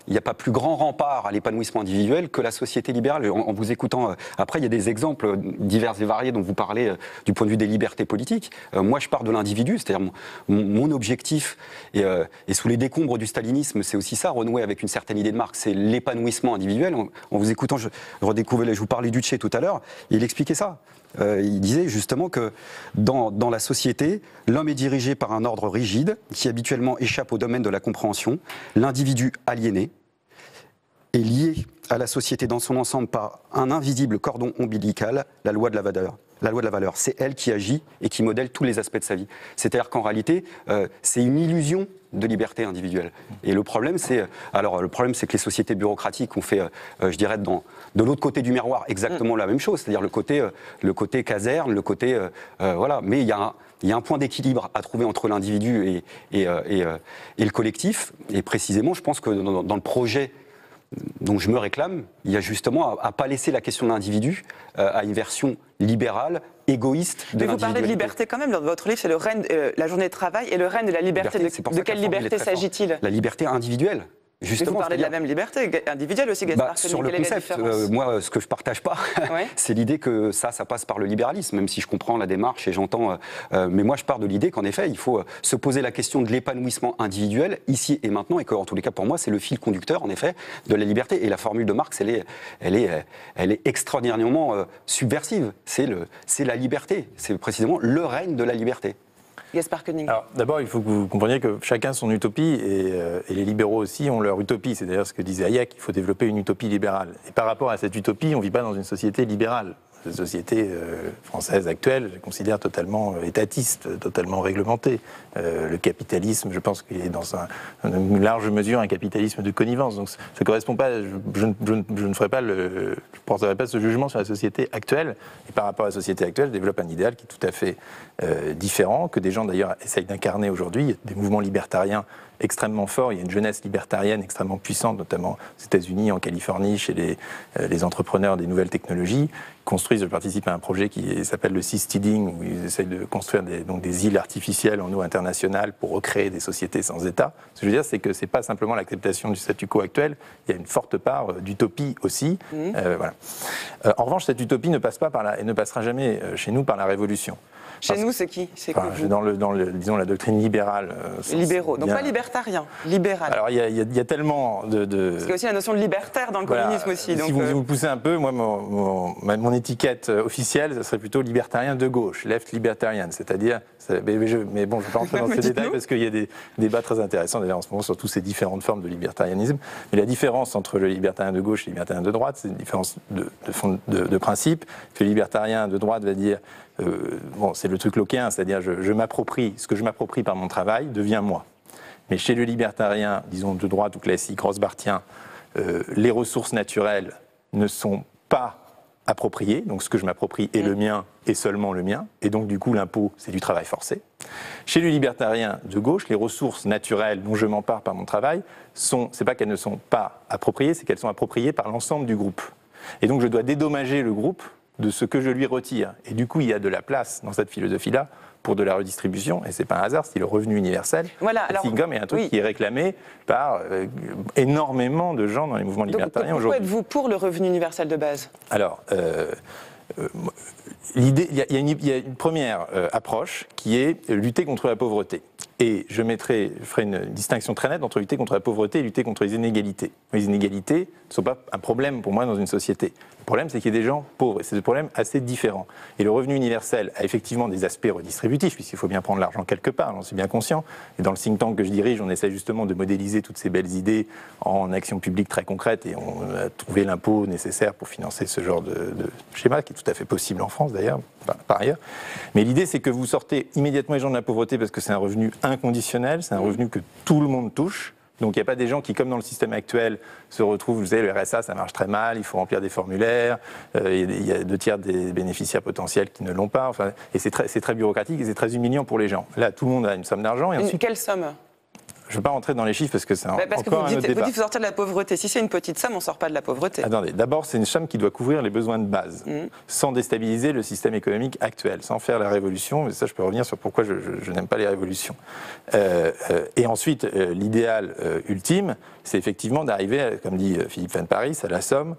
il n'y a pas plus grand rempart à l'épanouissement individuel que la société libérale. En, en vous écoutant, euh, après, il y a des exemples divers et variés dont vous parlez euh, du point de vue des libertés politiques. Euh, moi, je pars de l'individu, c'est-à-dire mon, mon objectif, et, euh, et sous les décombres du stalinisme, c'est aussi ça, renouer avec une certaine idée de Marx, c'est l'épanouissement individuel. En, en vous écoutant, je redécouvrais, je vous parlais du Tché tout à l'heure, il expliquait ça. Euh, il disait justement que dans, dans la société, l'homme est dirigé par un ordre rigide qui habituellement échappe au domaine de la compréhension. L'individu aliéné est lié à la société dans son ensemble par un invisible cordon ombilical, la loi de la valeur. La loi de la valeur, c'est elle qui agit et qui modèle tous les aspects de sa vie. C'est-à-dire qu'en réalité, euh, c'est une illusion de liberté individuelle. Et le problème, c'est, alors le problème, c'est que les sociétés bureaucratiques ont fait, euh, je dirais, dans, de l'autre côté du miroir, exactement mmh. la même chose. C'est-à-dire le côté, euh, le côté caserne, le côté, euh, euh, voilà. Mais il y a un, il y a un point d'équilibre à trouver entre l'individu et, et, euh, et, euh, et le collectif. Et précisément, je pense que dans, dans le projet dont je me réclame, il y a justement à ne pas laisser la question de l'individu euh, à une version libérale, égoïste de l'individualité. Mais vous parlez de liberté quand même, dans votre livre, c'est le règne, euh, la journée de travail et le règne de la liberté. liberté de de quelle liberté s'agit-il? La liberté individuelle. Justement, mais vous parlez de la même liberté individuelle aussi, Gaspard. Bah, sur le concept, euh, moi, ce que je ne partage pas, ouais. c'est l'idée que ça, ça passe par le libéralisme, même si je comprends la démarche et j'entends. Euh, euh, mais moi, je pars de l'idée qu'en effet, il faut euh, se poser la question de l'épanouissement individuel, ici et maintenant, et qu'en tous les cas, pour moi, c'est le fil conducteur, en effet, de la liberté. Et la formule de Marx, elle est, elle est, elle est extraordinairement euh, subversive. C'est la liberté. C'est précisément le règne de la liberté. Gaspard Koenig. Alors, d'abord, il faut que vous compreniez que chacun son utopie, et, euh, et les libéraux aussi ont leur utopie. C'est d'ailleurs ce que disait Hayek, il faut développer une utopie libérale. Et par rapport à cette utopie, on ne vit pas dans une société libérale. La société euh, française actuelle, je la considère totalement euh, étatiste, totalement réglementée. Euh, le capitalisme, je pense qu'il est dans un, une large mesure un capitalisme de connivence. Donc ça ne correspond pas, je, je, je, je ne ferai pas le, je porterai pas ce jugement sur la société actuelle. Et par rapport à la société actuelle, je développe un idéal qui est tout à fait euh, différent, que des gens d'ailleurs essayent d'incarner aujourd'hui. Il y a des mouvements libertariens extrêmement forts, il y a une jeunesse libertarienne extrêmement puissante, notamment aux États-Unis, en Californie, chez les, euh, les entrepreneurs des nouvelles technologies. Construisent, je participe à un projet qui s'appelle le Seasteading, où ils essayent de construire des, donc des îles artificielles en eau internationale pour recréer des sociétés sans État. Ce que je veux dire, c'est que ce n'est pas simplement l'acceptation du statu quo actuel, il y a une forte part euh, d'utopie aussi. Mmh. Euh, voilà. euh, en revanche, cette utopie ne passe pas par la, et ne passera jamais euh, chez nous par la révolution. Chez Parce, nous, c'est qui? C'est enfin, dans, le, dans le, disons, la doctrine libérale. Euh, Libéraux, donc bien... pas libertarien, libéral. Alors, il y, y, y a tellement de... de... Parce qu'il y a aussi la notion de libertaire dans le voilà. communisme aussi. Si donc vous, euh... vous poussez un peu, moi, mon, mon, mon étiquette officielle, ça serait plutôt libertarien de gauche, left libertarian, c'est-à-dire... Mais, mais, je, mais bon, je ne vais pas rentrer dans ces détails parce qu'il y a des débats très intéressants d'ailleurs en ce moment sur toutes ces différentes formes de libertarianisme. Mais la différence entre le libertarien de gauche et le libertarien de droite, c'est une différence de, de, fond, de, de principe. Que le libertarien de droite va dire, euh, bon, c'est le truc lockéen, c'est-à-dire je, je m'approprie, ce que je m'approprie par mon travail devient moi. Mais chez le libertarien, disons de droite ou classique, rothbardien, euh, les ressources naturelles ne sont pas approprié, donc ce que je m'approprie est mmh. le mien et seulement le mien, et donc du coup l'impôt c'est du travail forcé. Chez le libertarien de gauche, les ressources naturelles dont je m'empare par mon travail, sont, c'est pas qu'elles ne sont pas appropriées, c'est qu'elles sont appropriées par l'ensemble du groupe. Et donc je dois dédommager le groupe de ce que je lui retire. Et du coup il y a de la place dans cette philosophie-là pour de la redistribution, et c'est pas un hasard, c'est le revenu universel. Voilà, alors, le income est un truc oui. qui est réclamé par euh, énormément de gens dans les mouvements libertariens aujourd'hui. Pourquoi êtes-vous pour le revenu universel de base? Alors, euh, euh, l'idée, il y, y, y a une première euh, approche qui est lutter contre la pauvreté. Et je, mettrai, je ferai une distinction très nette entre lutter contre la pauvreté et lutter contre les inégalités. Les inégalités ne sont pas un problème pour moi dans une société. Le problème, c'est qu'il y a des gens pauvres, et c'est des problèmes assez différents. Et le revenu universel a effectivement des aspects redistributifs, puisqu'il faut bien prendre l'argent quelque part, j'en suis bien conscient. Et dans le think tank que je dirige, on essaie justement de modéliser toutes ces belles idées en actions publiques très concrètes, et on a trouvé l'impôt nécessaire pour financer ce genre de, de schéma, qui est tout à fait possible en France d'ailleurs, par, par ailleurs. Mais l'idée, c'est que vous sortez immédiatement les gens de la pauvreté, parce que c'est un revenu inconditionnel, c'est un revenu que tout le monde touche. Donc il n'y a pas des gens qui, comme dans le système actuel, se retrouvent, vous savez, le R S A, ça marche très mal, il faut remplir des formulaires, euh, il y a deux tiers des bénéficiaires potentiels qui ne l'ont pas, enfin, et c'est très, c'est très bureaucratique et c'est très humiliant pour les gens. Là, tout le monde a une somme d'argent. Et ensuite, quelle somme? je ne veux pas rentrer dans les chiffres parce que c'est bah parce encore que vous un dites, autre vous débat. dites faut sortir de la pauvreté. Si c'est une petite somme, on ne sort pas de la pauvreté. Attendez, d'abord, c'est une somme qui doit couvrir les besoins de base, mmh. sans déstabiliser le système économique actuel, sans faire la révolution. Mais ça, je peux revenir sur pourquoi je, je, je n'aime pas les révolutions. Euh, euh, et ensuite, euh, l'idéal euh, ultime, c'est effectivement d'arriver, comme dit Philippe Van Parijs, à la somme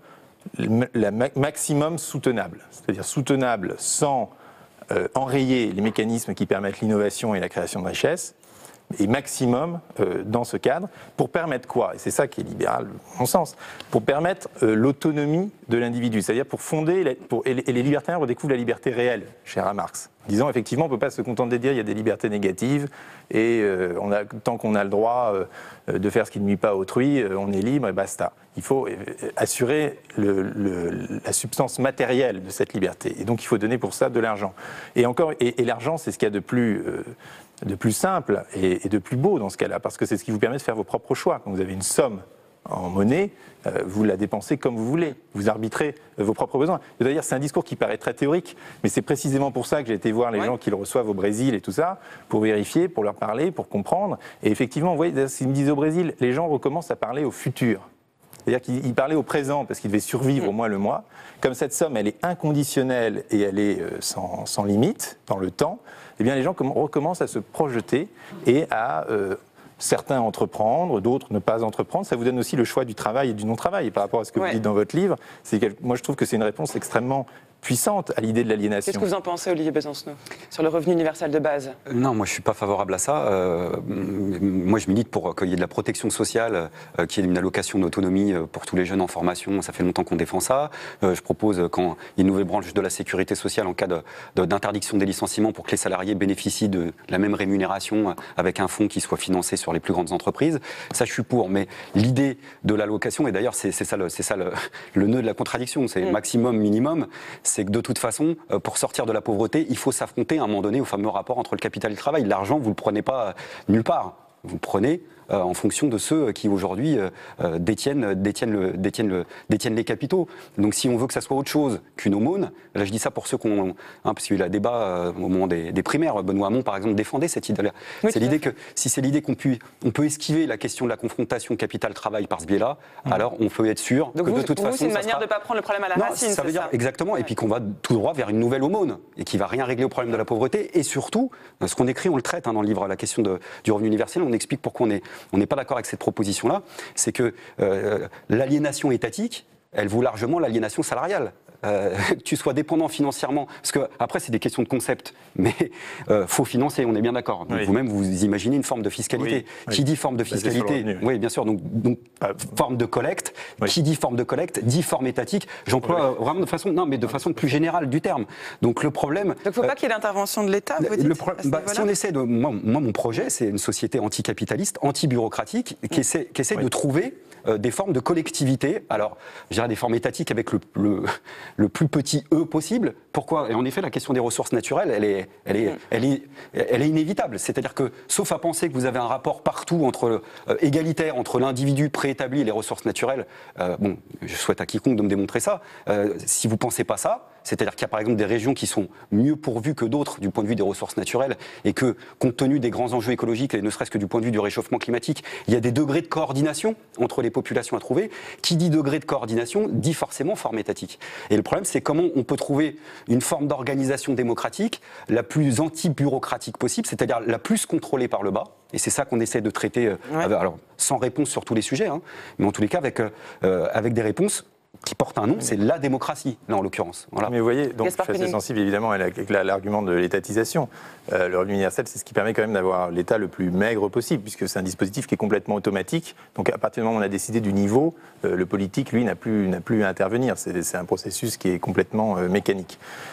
la ma- maximum soutenable. C'est-à-dire soutenable sans euh, enrayer les mécanismes qui permettent l'innovation et la création de richesse, et maximum euh, dans ce cadre, pour permettre quoi? Et c'est ça qui est libéral, à mon sens, pour permettre euh, l'autonomie de l'individu, c'est-à-dire pour fonder, la, pour, et, les, et les libertaires redécouvrent la liberté réelle, cher Marx, disant effectivement on ne peut pas se contenter de dire il y a des libertés négatives, et euh, on a, tant qu'on a le droit euh, de faire ce qui ne nuit pas à autrui, euh, on est libre et basta. Il faut euh, assurer le, le, la substance matérielle de cette liberté, et donc il faut donner pour ça de l'argent. Et, encore, et, et l'argent, c'est ce qu'il y a de plus... Euh, de plus simple et, et de plus beau dans ce cas-là, parce que c'est ce qui vous permet de faire vos propres choix. Quand vous avez une somme en monnaie, euh, vous la dépensez comme vous voulez, vous arbitrez euh, vos propres besoins. C'est-à-dire, c'est un discours qui paraît très théorique, mais c'est précisément pour ça que j'ai été voir les ouais. gens qui le reçoivent au Brésil et tout ça, pour vérifier, pour leur parler, pour comprendre. Et effectivement, vous voyez, s'ils me disent au Brésil, les gens recommencent à parler au futur. C'est-à-dire qu'ils parlaient au présent parce qu'ils devaient survivre mmh. au moins le mois. Comme cette somme, elle est inconditionnelle et elle est euh, sans, sans limite dans le temps, eh bien les gens recommencent à se projeter et à euh, certains entreprendre, d'autres ne pas entreprendre. Ça vous donne aussi le choix du travail et du non-travail. Et par rapport à ce que ouais. vous dites dans votre livre, c'est que, moi je trouve que c'est une réponse extrêmement puissante à l'idée de l'aliénation. Qu'est-ce que vous en pensez, Olivier Besancenot, sur le revenu universel de base? Non, moi je ne suis pas favorable à ça. Euh, moi je milite pour qu'il y ait de la protection sociale, euh, qu'il y ait une allocation d'autonomie pour tous les jeunes en formation. Ça fait longtemps qu'on défend ça. Euh, je propose, quand il y a une nouvelle branche de la sécurité sociale en cas de, de, d'interdiction des licenciements, pour que les salariés bénéficient de la même rémunération avec un fonds qui soit financé sur les plus grandes entreprises. Ça je suis pour. Mais l'idée de l'allocation, et d'ailleurs c'est, c'est ça, le, c'est ça le, le nœud de la contradiction, c'est mmh. maximum, minimum. C'est que de toute façon, pour sortir de la pauvreté, il faut s'affronter à un moment donné au fameux rapport entre le capital et le travail. L'argent, vous ne le prenez pas nulle part. Vous le prenez euh, en fonction de ceux qui aujourd'hui euh, détiennent, détiennent, le, détiennent, le, détiennent les capitaux. Donc si on veut que ça soit autre chose qu'une aumône, là je dis ça pour ceux qui ont... Hein, parce qu'il y a eu un débat euh, au moment des, des primaires. Benoît Hamon, par exemple, défendait cette idée-là. Oui, c'est l'idée que si c'est l'idée qu'on peut, on peut esquiver la question de la confrontation capital-travail par ce biais-là, mmh. alors on peut être sûr Donc que vous, de toute pour façon... vous, c'est une manière sera... de ne pas prendre le problème à la non, racine, ça veut dire ça exactement, ouais. et puis qu'on va tout droit vers une nouvelle aumône, et qui ne va rien régler au problème de la pauvreté. Et surtout, ce qu'on écrit, on le traite hein, dans le livre, la question de, du revenu universel, on explique pourquoi on est, on n'est pas d'accord avec cette proposition-là, c'est que euh, l'aliénation étatique, elle vaut largement l'aliénation salariale. Euh, que tu sois dépendant financièrement, parce que après c'est des questions de concept, mais euh, faut financer, on est bien d'accord. Donc, oui. Vous-même vous imaginez une forme de fiscalité. Oui. Qui oui. dit forme de fiscalité, revenu, oui. oui bien sûr. Donc, donc ah, forme de collecte. Oui. Qui dit forme de collecte dit forme étatique. J'emploie oui. vraiment de façon, non, mais de façon plus générale du terme. Donc le problème. Donc il ne faut euh, pas qu'il y ait d'intervention de l'État. Vous dites, pro- bah, si on essaie de, moi, moi mon projet, c'est une société anticapitaliste, anti-bureaucratique, qui mmh. essaie, qui essaie oui. de trouver euh, des formes de collectivité. Alors, je dirais des formes étatiques avec le, le le plus petit E possible. Pourquoi ? Et en effet, la question des ressources naturelles, elle est, elle est, elle est, elle est inévitable. C'est-à-dire que, sauf à penser que vous avez un rapport partout entre, euh, égalitaire entre l'individu préétabli et les ressources naturelles, euh, bon, je souhaite à quiconque de me démontrer ça, euh, si vous ne pensez pas ça, c'est-à-dire qu'il y a par exemple des régions qui sont mieux pourvues que d'autres du point de vue des ressources naturelles et que, compte tenu des grands enjeux écologiques et ne serait-ce que du point de vue du réchauffement climatique, il y a des degrés de coordination entre les populations à trouver. Qui dit degré de coordination dit forcément forme étatique. Et le problème, c'est comment on peut trouver une forme d'organisation démocratique la plus anti-bureaucratique possible, c'est-à-dire la plus contrôlée par le bas. Et c'est ça qu'on essaie de traiter, euh, ouais. avec, alors sans réponse sur tous les sujets, hein, mais en tous les cas avec, euh, avec des réponses qui porte un nom, c'est la démocratie, là en l'occurrence. Voilà. Mais vous voyez, donc je suis assez sensible évidemment avec l'argument de l'étatisation. Euh, le revenu universel, c'est ce qui permet quand même d'avoir l'État le plus maigre possible, puisque c'est un dispositif qui est complètement automatique. Donc à partir du moment où on a décidé du niveau, euh, le politique, lui, n'a plus, n'a plus à intervenir. C'est, c'est un processus qui est complètement euh, mécanique.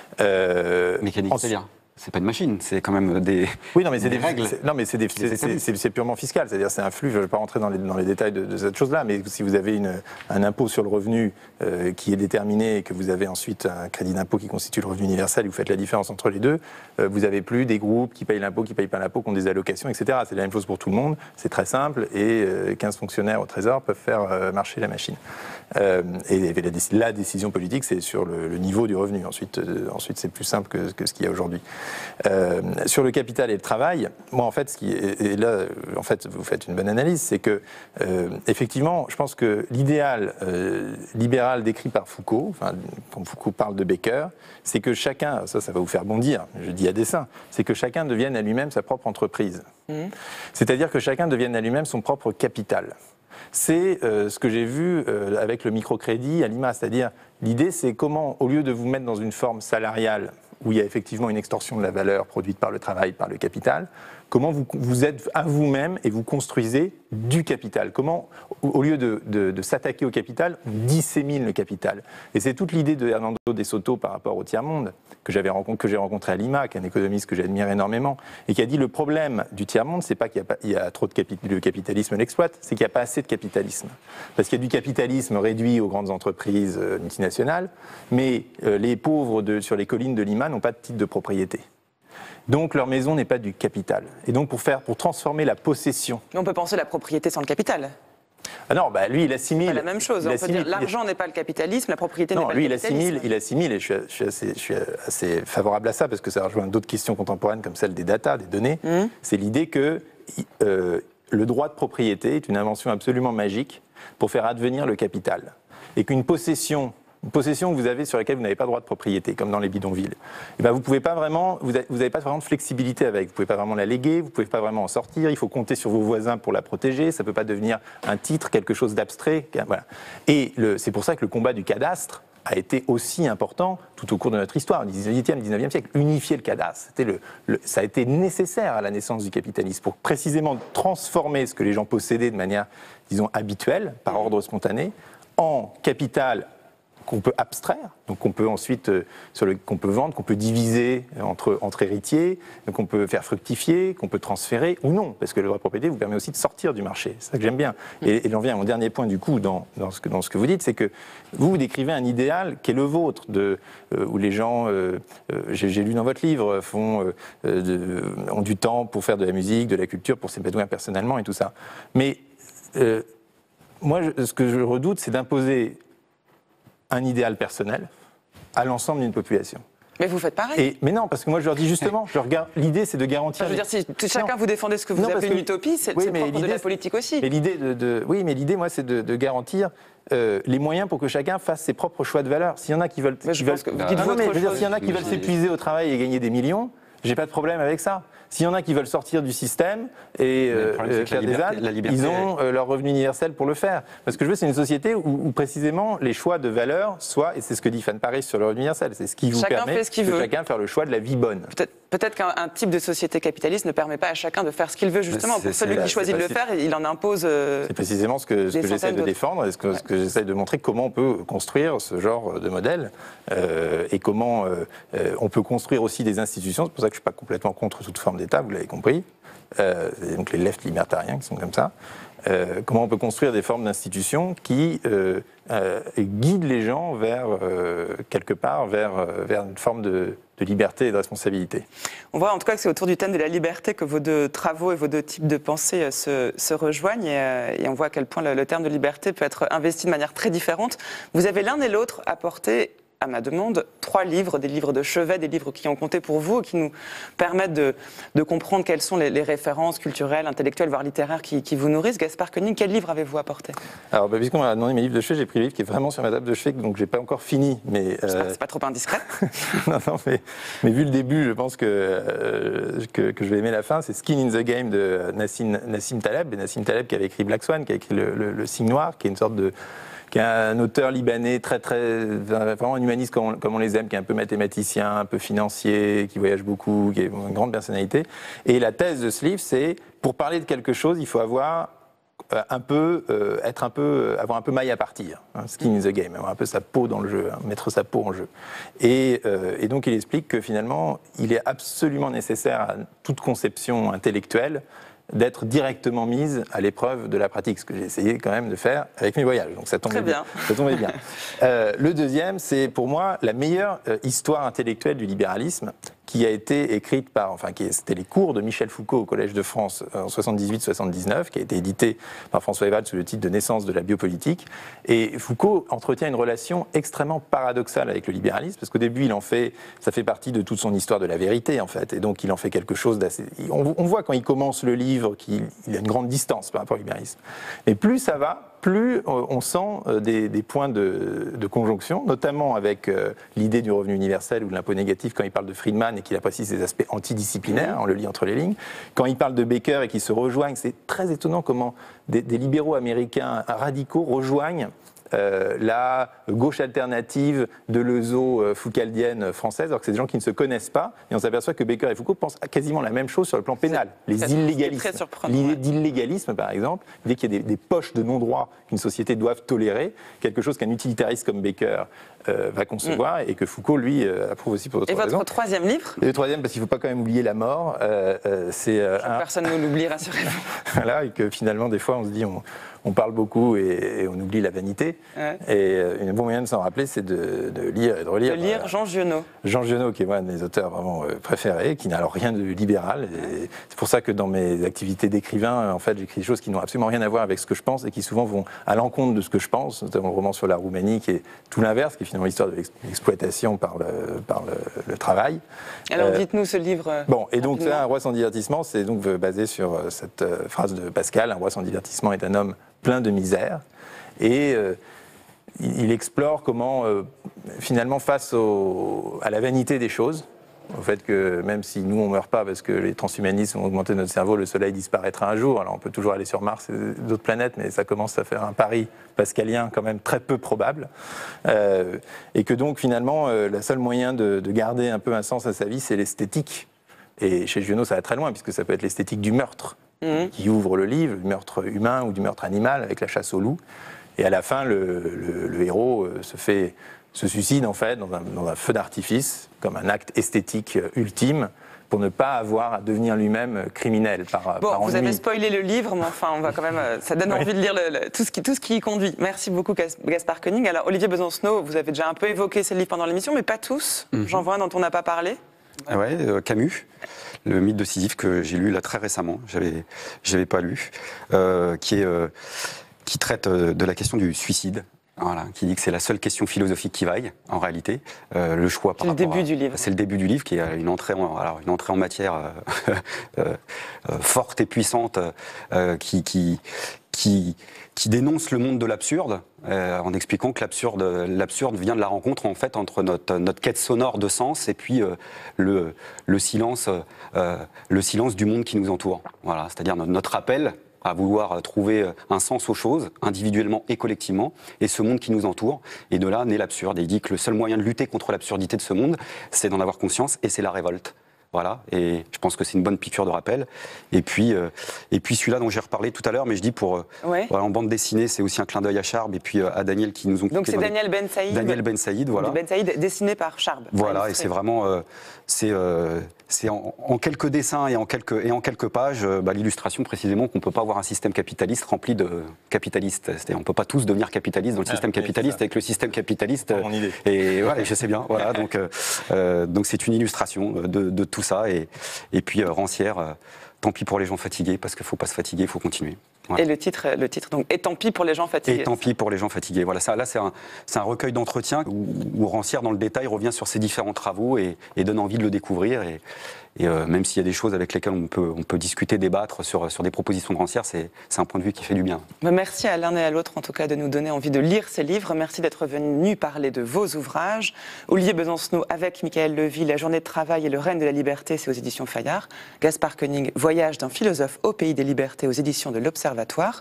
Euh, mécanique, en... c'est-à-dire ? C'est pas une machine, c'est quand même des, oui, non, mais c'est des, des règles. C'est, non, mais c'est, des, c'est, c'est, c'est, c'est purement fiscal, c'est-à-dire c'est un flux. Je ne vais pas rentrer dans les, dans les détails de, de cette chose-là, mais si vous avez une, un impôt sur le revenu euh, qui est déterminé et que vous avez ensuite un crédit d'impôt qui constitue le revenu universel, et vous faites la différence entre les deux, euh, vous n'avez plus des groupes qui payent l'impôt, qui ne payent pas l'impôt, qui ont des allocations, et cetera. C'est la même chose pour tout le monde, c'est très simple, et euh, quinze fonctionnaires au Trésor peuvent faire euh, marcher la machine. Euh, et, et la, la décision politique, c'est sur le, le niveau du revenu. Ensuite, euh, ensuite c'est plus simple que, que ce qu'il y a aujourd'hui. Euh, sur le capital et le travail, moi en fait, ce qui est, et là, en fait, vous faites une bonne analyse, c'est que euh, effectivement, je pense que l'idéal euh, libéral décrit par Foucault, enfin, quand Foucault parle de Becker, c'est que chacun, ça, ça va vous faire bondir, je dis à dessein, c'est que chacun devienne à lui-même sa propre entreprise. Mmh. C'est-à-dire que chacun devienne à lui-même son propre capital. C'est euh, ce que j'ai vu euh, avec le microcrédit à Lima, c'est-à-dire l'idée c'est comment, au lieu de vous mettre dans une forme salariale où il y a effectivement une extorsion de la valeur produite par le travail, par le capital, comment vous, vous êtes à vous-même et vous construisez du capital. Comment, au lieu de, de, de s'attaquer au capital, on dissémine le capital. Et c'est toute l'idée de Hernando de Soto par rapport au tiers-monde, que, j'avais rencontré, que j'ai rencontré à Lima, qui est un économiste que j'admire énormément, et qui a dit le problème du tiers-monde, c'est pas qu'il y a, pas, il y a trop de capitalisme, le capitalisme l'exploite, c'est qu'il n'y a pas assez de capitalisme. Parce qu'il y a du capitalisme réduit aux grandes entreprises euh, multinationales, mais euh, les pauvres de, sur les collines de Lima n'ont pas de titre de propriété. Donc leur maison n'est pas du capital. Et donc pour, faire, pour transformer la possession... Mais on peut penser la propriété sans le capital. Ah non, bah lui il assimile... C'est la même chose, on peut dire l'argent n'est pas le capitalisme, la propriété n'est pas lui, le capitalisme. Non, lui il assimile, et je suis, je, suis assez, je suis assez favorable à ça, parce que ça rejoint d'autres questions contemporaines comme celle des data, des données. Mmh. C'est l'idée que euh, le droit de propriété est une invention absolument magique pour faire advenir le capital. Et qu'une possession... Une possession que vous avez sur laquelle vous n'avez pas droit de propriété, comme dans les bidonvilles, et ben vous pouvez pas vraiment, vous n'avez pas vraiment de flexibilité avec. Vous ne pouvez pas vraiment la léguer, vous ne pouvez pas vraiment en sortir. Il faut compter sur vos voisins pour la protéger. Ça ne peut pas devenir un titre, quelque chose d'abstrait. Voilà. Et le, c'est pour ça que le combat du cadastre a été aussi important tout au cours de notre histoire, au dix-huitième, dix-neuvième siècle. Unifier le cadastre, c'était le, le, ça a été nécessaire à la naissance du capitalisme pour précisément transformer ce que les gens possédaient de manière, disons, habituelle, par ordre spontané, en capital qu'on peut abstraire, donc qu'on peut ensuite, euh, sur le, qu'on peut vendre, qu'on peut diviser entre, entre héritiers, qu'on peut faire fructifier, qu'on peut transférer ou non, parce que le droit de propriété vous permet aussi de sortir du marché. C'est ça que j'aime bien. Et, et j'en viens à mon dernier point du coup dans, dans, ce, que, dans ce que vous dites, c'est que vous, vous décrivez un idéal qui est le vôtre, de, euh, où les gens, euh, euh, j'ai, j'ai lu dans votre livre, font, euh, de, ont du temps pour faire de la musique, de la culture, pour s'épanouir personnellement et tout ça. Mais euh, moi, je, ce que je redoute, c'est d'imposer un idéal personnel à l'ensemble d'une population. Mais vous faites pareil. Et, mais non, parce que moi je leur dis justement, je regarde, l'idée c'est de garantir... Enfin, je veux dire, si chacun non. vous défendez ce que vous non, appelez une utopie, c'est, oui, c'est le propre de la politique aussi. Mais l'idée de, de, oui, mais l'idée, moi, c'est de, de garantir euh, les moyens pour que chacun fasse ses propres choix de valeur. S'il y en a qui veulent... Mais je qui pense veulent que vous dites non, votre mais, je veux dire, chose. s'il y en a qui veulent s'épuiser au travail et gagner des millions, j'ai pas de problème avec ça. S'il y en a qui veulent sortir du système et euh, problème, faire des ânes, ils ont euh, leur revenu universel pour le faire. Parce que ce que je veux, c'est une société où, où précisément les choix de valeur soient, et c'est ce que dit Fan Paris sur le revenu universel, c'est ce qui vous chacun permet fait ce qu'il de veut. chacun faire le choix de la vie bonne. Peut-être, peut-être qu'un type de société capitaliste ne permet pas à chacun de faire ce qu'il veut, justement. Pour celui qui choisit de le faire, il en impose. Euh, c'est précisément ce que, ce que j'essaie de défendre et ce que, ouais. ce que j'essaie de montrer, comment on peut construire ce genre de modèle euh, et comment euh, on peut construire aussi des institutions. C'est pour ça que je ne suis pas complètement contre toute forme d'État, vous l'avez compris. Euh, donc les left libertariens qui sont comme ça, euh, comment on peut construire des formes d'institutions qui euh, euh, guident les gens vers, euh, quelque part, vers, vers une forme de, de liberté et de responsabilité. On voit en tout cas que c'est autour du thème de la liberté que vos deux travaux et vos deux types de pensée se, se rejoignent et, et on voit à quel point le, le terme de liberté peut être investi de manière très différente. Vous avez l'un et l'autre apporté, à ma demande, trois livres, des livres de chevet, des livres qui ont compté pour vous, qui nous permettent de, de comprendre quelles sont les, les références culturelles, intellectuelles, voire littéraires qui, qui vous nourrissent. Gaspard Koenig, quel livre avez-vous apporté ? Alors, bah, puisqu'on m'a demandé mes livres de chevet, j'ai pris le livre qui est vraiment sur ma table de chevet, donc je n'ai pas encore fini. Mais, J'espère euh... que ce n'est pas trop indiscret. non, non, mais, mais vu le début, je pense que, euh, que, que je vais aimer la fin. C'est Skin in the Game de Nassim, Nassim Taleb. Et Nassim Taleb qui avait écrit Black Swan, qui a écrit Le, le, le Cygne Noir, qui est une sorte de... qui est un auteur libanais très, très, vraiment un humaniste comme on, comme on les aime, qui est un peu mathématicien, un peu financier, qui voyage beaucoup, qui est une grande personnalité. Et la thèse de ce livre, c'est, pour parler de quelque chose, il faut avoir euh, un peu, euh, être un peu, avoir un peu maille à partir, hein, skin in the game, avoir un peu sa peau dans le jeu, hein, mettre sa peau en jeu. Et, euh, et donc il explique que finalement, il est absolument nécessaire à toute conception intellectuelle d'être directement mise à l'épreuve de la pratique, ce que j'ai essayé quand même de faire avec mes voyages. Donc ça tombait bien. bien. Ça tombait bien. Euh, le deuxième, c'est pour moi la meilleure euh, histoire intellectuelle du libéralisme, qui a été écrite par, enfin, qui, c'était les cours de Michel Foucault au Collège de France en soixante-dix-huit soixante-dix-neuf, qui a été édité par François Evald sous le titre de Naissance de la biopolitique. Et Foucault entretient une relation extrêmement paradoxale avec le libéralisme, parce qu'au début, il en fait, ça fait partie de toute son histoire de la vérité, en fait, et donc il en fait quelque chose d'assez... On, on voit quand il commence le livre qu'il il a une grande distance par rapport au libéralisme. Et plus ça va, plus on sent des, des points de, de conjonction, notamment avec euh, l'idée du revenu universel ou de l'impôt négatif quand il parle de Friedman et qu'il apprécie ses aspects antidisciplinaires, on le lit entre les lignes. Quand il parle de Baker et qu'ils se rejoignent, c'est très étonnant comment des, des libéraux américains radicaux rejoignent Euh, la gauche alternative de l'euso-foucaldienne française, alors que c'est des gens qui ne se connaissent pas, et on s'aperçoit que Baker et Foucault pensent quasiment la même chose sur le plan pénal. Les illégalismes. L'idée d'illégalisme, par exemple, l'idée qu'il y a des, des poches de non-droit qu'une société doit tolérer, quelque chose qu'un utilitariste comme Baker euh, va concevoir, mm. et que Foucault, lui, euh, approuve aussi pour d'autres raisons. Et votre troisième livre ? Et le troisième, parce qu'il ne faut pas quand même oublier la mort, euh, euh, c'est... Euh, un... Personne ne l'oublie, rassurez-vous. Voilà, et que finalement, des fois, on se dit... On, On parle beaucoup et, et on oublie la vanité. Ouais. Et un bon moyen de s'en rappeler, c'est de, de lire et de relire. De lire euh, Jean Giono. Jean Giono, qui est moi, un de mes auteurs vraiment euh, préférés, qui n'a alors rien de libéral. Et c'est pour ça que dans mes activités d'écrivain, en fait, j'écris des choses qui n'ont absolument rien à voir avec ce que je pense et qui souvent vont à l'encontre de ce que je pense, notamment le roman sur la Roumanie, qui est tout l'inverse, qui est finalement l'histoire de l'exploitation par le, par le, le travail. Alors euh, dites-nous ce livre. Bon, et donc ça, Un roi sans divertissement, c'est donc basé sur cette euh, phrase de Pascal, un roi sans divertissement est un homme plein de misère, et euh, il explore comment, euh, finalement, face au, à la vanité des choses, au fait que même si nous on ne meurt pas parce que les transhumanistes ont augmenté notre cerveau, le soleil disparaîtra un jour, alors on peut toujours aller sur Mars et d'autres planètes, mais ça commence à faire un pari pascalien quand même très peu probable, euh, et que donc finalement, euh, le seul moyen de, de garder un peu un sens à sa vie, c'est l'esthétique. Et chez Giono, ça va très loin, puisque ça peut être l'esthétique du meurtre, Mmh. qui ouvre le livre, du meurtre humain ou du meurtre animal avec la chasse au loup. Et à la fin, le, le, le héros se, fait, se suicide en fait dans un, dans un feu d'artifice, comme un acte esthétique ultime, pour ne pas avoir à devenir lui-même criminel par, bon, par ennui. Vous avez spoilé le livre, mais enfin, on va quand même, ça donne oui. envie de lire le, le, tout, ce qui, tout ce qui y conduit. Merci beaucoup, Gaspard Koenig. Alors, Olivier Besancenot, vous avez déjà un peu évoqué ces livres pendant l'émission, mais pas tous. Mmh. J'en vois un dont on n'a pas parlé. Ah ouais, euh, Camus, le mythe de Sisyphe que j'ai lu là très récemment, j'avais, j'avais pas lu, euh, qui est, euh, qui traite euh, de la question du suicide. Voilà, qui dit que c'est la seule question philosophique qui vaille, en réalité. Euh, le choix par rapport. C'est le début à, du livre. C'est le début du livre qui est une entrée en, alors une entrée en matière euh, euh, euh, forte et puissante, euh, qui, qui, qui, qui dénonce le monde de l'absurde, euh, en expliquant que l'absurde, l'absurde vient de la rencontre en fait entre notre, notre quête sonore de sens et puis euh, le, le silence, euh, le silence du monde qui nous entoure. Voilà, c'est-à-dire notre appel à vouloir trouver un sens aux choses, individuellement et collectivement, et ce monde qui nous entoure. Et de là naît l'absurde. Et il dit que le seul moyen de lutter contre l'absurdité de ce monde, c'est d'en avoir conscience, et c'est la révolte. Voilà, et je pense que c'est une bonne piqûre de rappel. Et puis, euh, et puis celui-là dont j'ai reparlé tout à l'heure, mais je dis pour euh, ouais. voilà, en bande dessinée, c'est aussi un clin d'œil à Charb et puis euh, à Daniel qui nous ont. Donc c'est Daniel Ben Saïd. Daniel Ben Saïd, voilà. Ben Saïd dessiné par Charb. Voilà, et c'est vraiment, euh, c'est, euh, c'est en, en quelques dessins et en quelques et en quelques pages, euh, bah, l'illustration précisément qu'on peut pas avoir un système capitaliste rempli de capitalistes. C'est-à-dire on peut pas tous devenir capitalistes dans le ah, système capitaliste avec le système capitaliste. Mon idée. Et voilà, je sais bien. Voilà, donc euh, donc c'est une illustration de, de tout ça et Et puis euh, Rancière, euh, tant pis pour les gens fatigués, parce qu'il ne faut pas se fatiguer, il faut continuer. Voilà. Et le titre, le titre donc, et tant pis pour les gens fatigués. Et tant pis pour les gens fatigués. Voilà, ça, là, c'est un, c'est un recueil d'entretiens où, où Rancière, dans le détail, revient sur ses différents travaux et, et donne envie de le découvrir. Et, et euh, même s'il y a des choses avec lesquelles on peut, on peut discuter, débattre sur, sur des propositions de Rancière, c'est, c'est un point de vue qui fait du bien. Merci à l'un et à l'autre, en tout cas, de nous donner envie de lire ces livres. Merci d'être venu parler de vos ouvrages. Olivier Besancenot avec Michael Levy, La journée de travail et le règne de la liberté, c'est aux éditions Fayard. Gaspard Koenig, Voyage d'un philosophe au pays des libertés, aux éditions de l'Observatoire.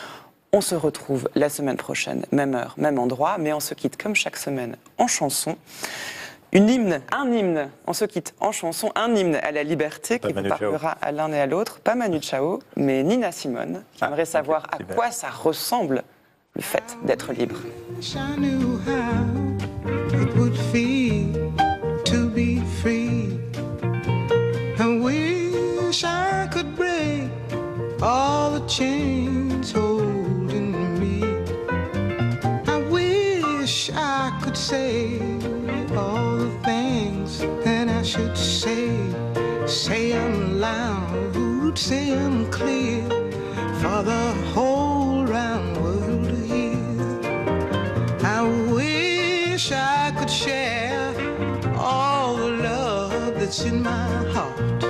On se retrouve la semaine prochaine, même heure, même endroit, mais on se quitte comme chaque semaine en chanson. Une hymne, un hymne, on se quitte en chanson, un hymne à la liberté qui vous parlera à l'un et à l'autre, pas Manu Chao, mais Nina Simone, qui ah, aimerait savoir à quoi bien. Ça ressemble le fait d'être libre. All the chains holding me. I wish I could say all the things that I should say. say, say 'em loud, say 'em clear, for the whole round world to hear. I wish I could share all the love that's in my heart